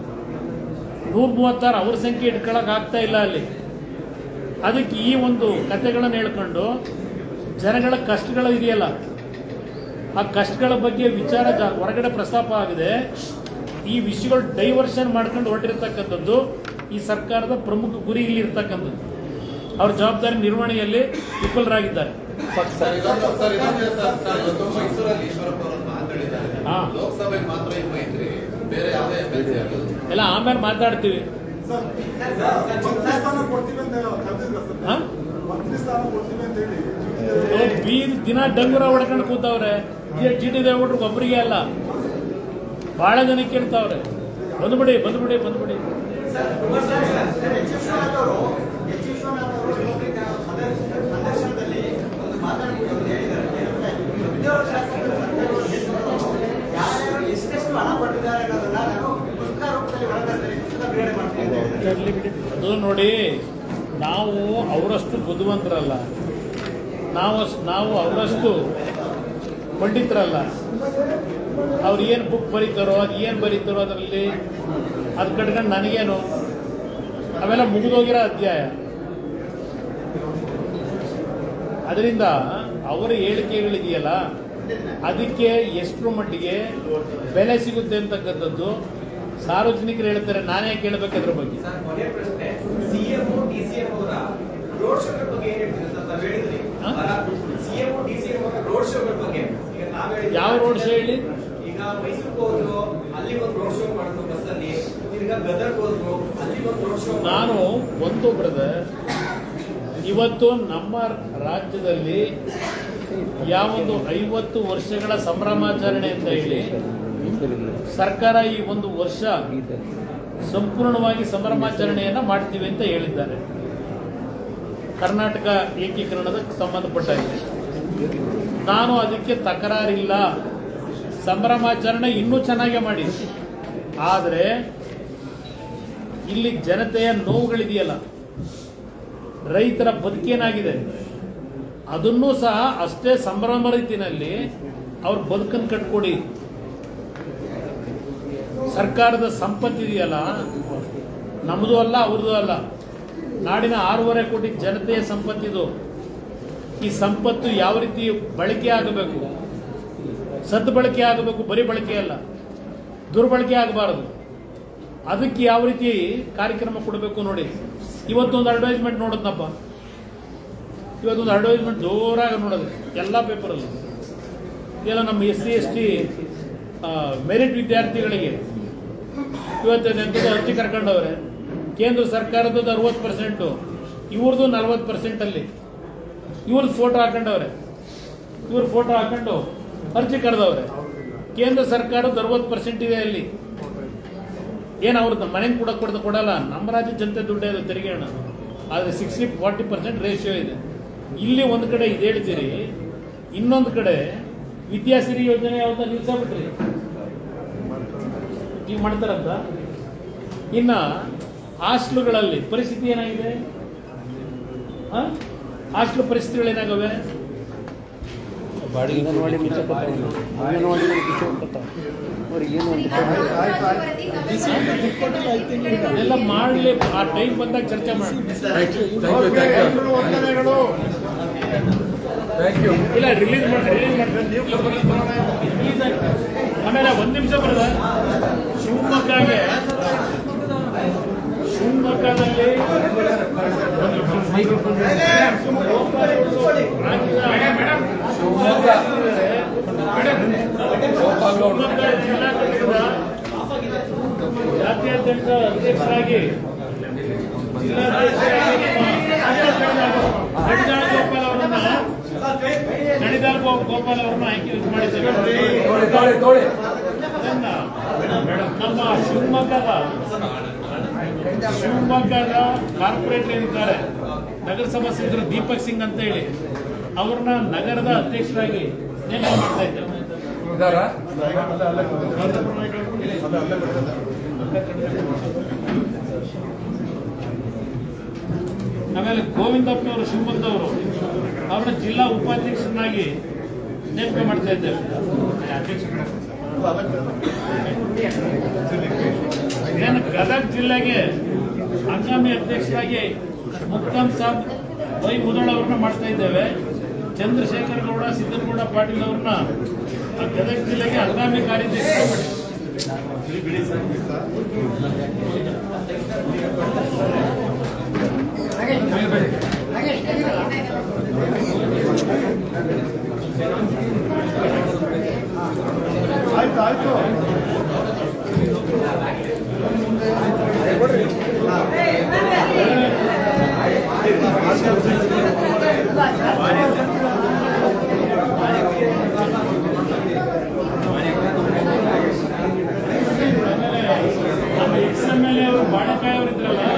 136 ಅವ್ರ ಸಂಖ್ಯೆ ಇಟ್ಕೊಳಕ್ ಆಗ್ತಾ ಇಲ್ಲ ಅಲ್ಲಿ. ಅದಕ್ಕೆ ಈ ಒಂದು ಕಥೆಗಳನ್ನು ಹೇಳ್ಕೊಂಡು ಜನಗಳ ಕಷ್ಟಗಳು ಇದೆಯಲ್ಲ, ಆ ಕಷ್ಟಗಳ ಬಗ್ಗೆ ವಿಚಾರ ಹೊರಗಡೆ ಪ್ರಸ್ತಾಪ ಆಗಿದೆ. ಈ ವಿಷಯಗಳು ಡೈವರ್ಷನ್ ಮಾಡ್ಕೊಂಡು ಹೊರಟಿರ್ತಕ್ಕಂಥದ್ದು ಈ ಸರ್ಕಾರದ ಪ್ರಮುಖ ಗುರಿ ಇಲ್ಲಿ ಇರ್ತಕ್ಕಂಥದ್ದು. ಅವ್ರ ಜವಾಬ್ದಾರಿ ನಿರ್ವಹಣೆಯಲ್ಲಿ ವಿಫಲರಾಗಿದ್ದಾರೆ. ಎಲ್ಲ ಆಮೇಲೆ ಮಾತಾಡ್ತೀವಿ. ದಿನ ಡಂಗುರ ಹೊಡ್ಕೊಂಡು ಕೂತವ್ರೆ. GT ದೇವೇಗೌಡರಿಗೆ ಒಬ್ಬರಿಗೆ ಅಲ್ಲ, ಬಹಳ ಜನಕ್ಕೆ ಕೇಳ್ತಾವ್ರೆ, ಬಂದ್ಬಿಡಿ. ಅದು ನೋಡಿ, ನಾವು ಅವರಷ್ಟು ಬುದ್ಧಿವಂತರಲ್ಲ, ನಾವು ಅವರಷ್ಟು ಪಂಡಿತರಲ್ಲ. ಅವ್ರು ಏನು ಬುಕ್ ಬರೀತಾರೋ, ಅದು ಏನು ಬರೀತಾರೋ ಅದರಲ್ಲಿ ಅದು ಕಟ್ಕೊಂಡು ನನಗೇನು, ಅವೆಲ್ಲ ಮುಗಿದೋಗಿರೋ ಅಧ್ಯಾಯ. ಅದರಿಂದ ಅವರ ಹೇಳಿಕೆಗಳಿದೆಯಲ್ಲ, ಅದಕ್ಕೆ ಎಷ್ಟರ ಮಟ್ಟಿಗೆ ಬೆಲೆ ಸಿಗುತ್ತೆ ಅಂತಕ್ಕಂಥದ್ದು ಸಾರ್ವಜನಿಕರು ಹೇಳ್ತಾರೆ. ನಾನೇ ಕೇಳಬೇಕು ಅದ್ರ ಬಗ್ಗೆ. ಯಾವ ರೋಡ್ ಶೋ ಹೇಳಿ? ಈಗ ಮೈಸೂರಿಗೆ ಹೋದ್ರು, ಅಲ್ಲಿ ಒಂದು ರೋಡ್ ಶೋ ಮಾಡಿದ್ರು ಬಸ್ಸಲ್ಲಿ. ಈಗ ಗದಗ್ ಹೋದ್ರು, ಅಲ್ಲಿ ಒಂದು ರೋಡ್ ಶೋ. ನಾನು ಒಂದು ಬ್ರದರ್, ಇವತ್ತು ನಮ್ಮ ರಾಜ್ಯದಲ್ಲಿ ಯಾವೊಂದು 50 ವರ್ಷಗಳ ಸಂಭ್ರಮಾಚರಣೆ ಅಂತ ಹೇಳಿ ಸರ್ಕಾರ ಈ ಒಂದು ವರ್ಷ ಸಂಪೂರ್ಣವಾಗಿ ಸಂಭ್ರಮಾಚರಣೆಯನ್ನ ಮಾಡ್ತೀವಿ ಅಂತ ಹೇಳಿದ್ದಾರೆ. ಕರ್ನಾಟಕ ಏಕೀಕರಣದ ಸಂಬಂಧಪಟ್ಟಾಗಿದೆ. ನಾನು ಅದಕ್ಕೆ ತಕರಾರಿಲ್ಲ. ಸಂಭ್ರಮಾಚರಣೆ ಇನ್ನೂ ಚೆನ್ನಾಗಿ ಮಾಡಿ. ಆದರೆ ಇಲ್ಲಿ ಜನತೆಯ ನೋವುಗಳಿದೆಯಲ್ಲ, ರೈತರ ಬದುಕೇನಾಗಿದೆ ಅದನ್ನೂ ಸಹ ಅಷ್ಟೇ ಸಂಭ್ರಮ ರೀತಿಯಲ್ಲಿ ಅವ್ರ ಬದುಕನ್ನು ಕಟ್ಕೊಡಿ. ಸರ್ಕಾರದ ಸಂಪತ್ತಿದೆಯಲ್ಲ, ನಮ್ಮದು ಅಲ್ಲ, ಅವ್ರದ್ದು ಅಲ್ಲ, ನಾಡಿನ 6.5 ಕೋಟಿ ಜನತೆಯ ಸಂಪತ್ತಿದು. ಈ ಸಂಪತ್ತು ಯಾವ ರೀತಿ ಬಳಕೆ ಆಗಬೇಕು, ಸದ್ಬಳಕೆ ಆಗಬೇಕು, ಬರೀ ಬಳಕೆ ಅಲ್ಲ, ದುರ್ಬಳಕೆ ಆಗಬಾರದು. ಅದಕ್ಕೆ ಯಾವ ರೀತಿ ಕಾರ್ಯಕ್ರಮ ಕೊಡಬೇಕು ನೋಡಿ. ಇವತ್ತೊಂದು ಅಡ್ವರ್ಟೈಸ್ಮೆಂಟ್ ನೋಡೋದನಪ್ಪ, ಇವತ್ತೊಂದು ಅಡ್ವರ್ಟೈಸ್ಮೆಂಟ್ ಜೋರಾಗಿ ನೋಡೋದು ಎಲ್ಲ ಪೇಪರಲ್ಲಿ. ಎಲ್ಲ ನಮ್ಮ SC ST ಮೆರಿಟ್ ವಿದ್ಯಾರ್ಥಿಗಳಿಗೆ ಇವತ್ತು ಅರ್ಜಿ ಕರ್ಕೊಂಡವ್ರೆ. ಕೇಂದ್ರ ಸರ್ಕಾರದ್ದು 60%, ಇವ್ರದ್ದು 40%. ಇವ್ರ ಫೋಟೋ ಹಾಕೊಂಡವ್ರೆ, ಇವ್ರ ಫೋಟೋ ಹಾಕೊಂಡು ಅರ್ಜಿ ಕರೆದವ್ರೆ. ಕೇಂದ್ರ ಸರ್ಕಾರದ 60% ಇದೆ ಅಲ್ಲಿ. ಏನು ಅವ್ರದ್ದು ಮನೆಗೆ ಕೂಡ ಕೊಡಲ್ಲ. ನಮ್ಮ ರಾಜ್ಯ ಜನತೆ ದುಡ್ಡೇ ಇದೆ, ತೆರಿಗೆ ಹಣ. ಆದರೆ 60-40% ರೇಷಿಯೋ ಇದೆ. ಇಲ್ಲಿ ಒಂದು ಕಡೆ ಇದು ಹೇಳ್ತೀರಿ, ಇನ್ನೊಂದು ಕಡೆ ವಿದ್ಯಾಸಿರಿ ಯೋಜನೆ ಯಾವ್ದು ನಿಲ್ಸಬಿಟ್ರಿ, ಈಗ ಮಾಡ್ತಾರಂತ. ಇನ್ನು ಹಾಸ್ಟೆಲ್ಗಳಲ್ಲಿ ಪರಿಸ್ಥಿತಿ ಏನಾಗಿದೆ? ಹಾಸ್ಟೆಲ್ ಪರಿಸ್ಥಿತಿಗಳೇನಾಗವೆ? ಎಲ್ಲ ಮಾಡಲಿ, ಆ ಟೈಮ್ ಬಂದಾಗ ಚರ್ಚೆ ಮಾಡಿ. ಇಲ್ಲ, ರಿಲೀಸ್ ಮಾಡ್ತಾರೆ. ಆಮೇಲೆ 1 ನಿಮಿಷ ಬರೋದ ಶಿವಮೊಗ್ಗದಲ್ಲಿ ಜಿಲ್ಲಾ ಘಟಕದ ಜಾತ್ಯಧ್ಯಕ್ಷ ಅಧ್ಯಕ್ಷರಾಗಿ ನಡಿದಾಳ್ ಗೋಪಾಲ್ ಅವರನ್ನು ಆಯ್ಕೆ ಮಾಡಿದ್ದೇವೆ. ನಮ್ಮ ಶಿವಮೊಗ್ಗದ ಕಾರ್ಪೊರೇಟರ್ ಏನಿದ್ದಾರೆ, ನಗರಸಭಾ ಸದಸ್ಯರು ದೀಪಕ್ ಸಿಂಗ್ ಅಂತ ಹೇಳಿ, ಅವ್ರನ್ನ ನಗರದ ಅಧ್ಯಕ್ಷರಾಗಿ ನೇಮಕ ಮಾಡ್ತಾ ಇದ್ದೇವೆ. ಆಮೇಲೆ ಗೋವಿಂದಪ್ಪನವರು ಶಿವಮೊಗ್ಗದವರು, ಅವ್ರನ್ನ ಜಿಲ್ಲಾ ಉಪಾಧ್ಯಕ್ಷರನ್ನಾಗಿ ನೇಮಕ ಮಾಡ್ತಾ ಇದ್ದೇವೆ. ಏನು ಗದಗ ಜಿಲ್ಲೆಗೆ ಹಂಗಾಮಿ ಅಧ್ಯಕ್ಷರಾಗಿ ಮುಕ್ತಾಮ್ ಸಾಬ್ ವೈ ಮುದಳ್ ಅವ್ರನ್ನ ಮಾಡ್ತಾ ಇದ್ದೇವೆ. ಚಂದ್ರಶೇಖರ್ ಗೌಡ, ಸಿದ್ದನಗೌಡ ಪಾಟೀಲ್ ಅವ್ರನ್ನ ಗದಗ ಜಿಲ್ಲೆಗೆ ಹಂಗಾಮಿ ಕಾರ್ಯಾಧ್ಯಕ್ಷ ಮಾಡಿ. ಆಯ್ತು ನಮ್ಮ XMLA ಅವರು ಬಾಣಕಾಯಿ ಅವರು ಇದ್ರಲ್ಲ,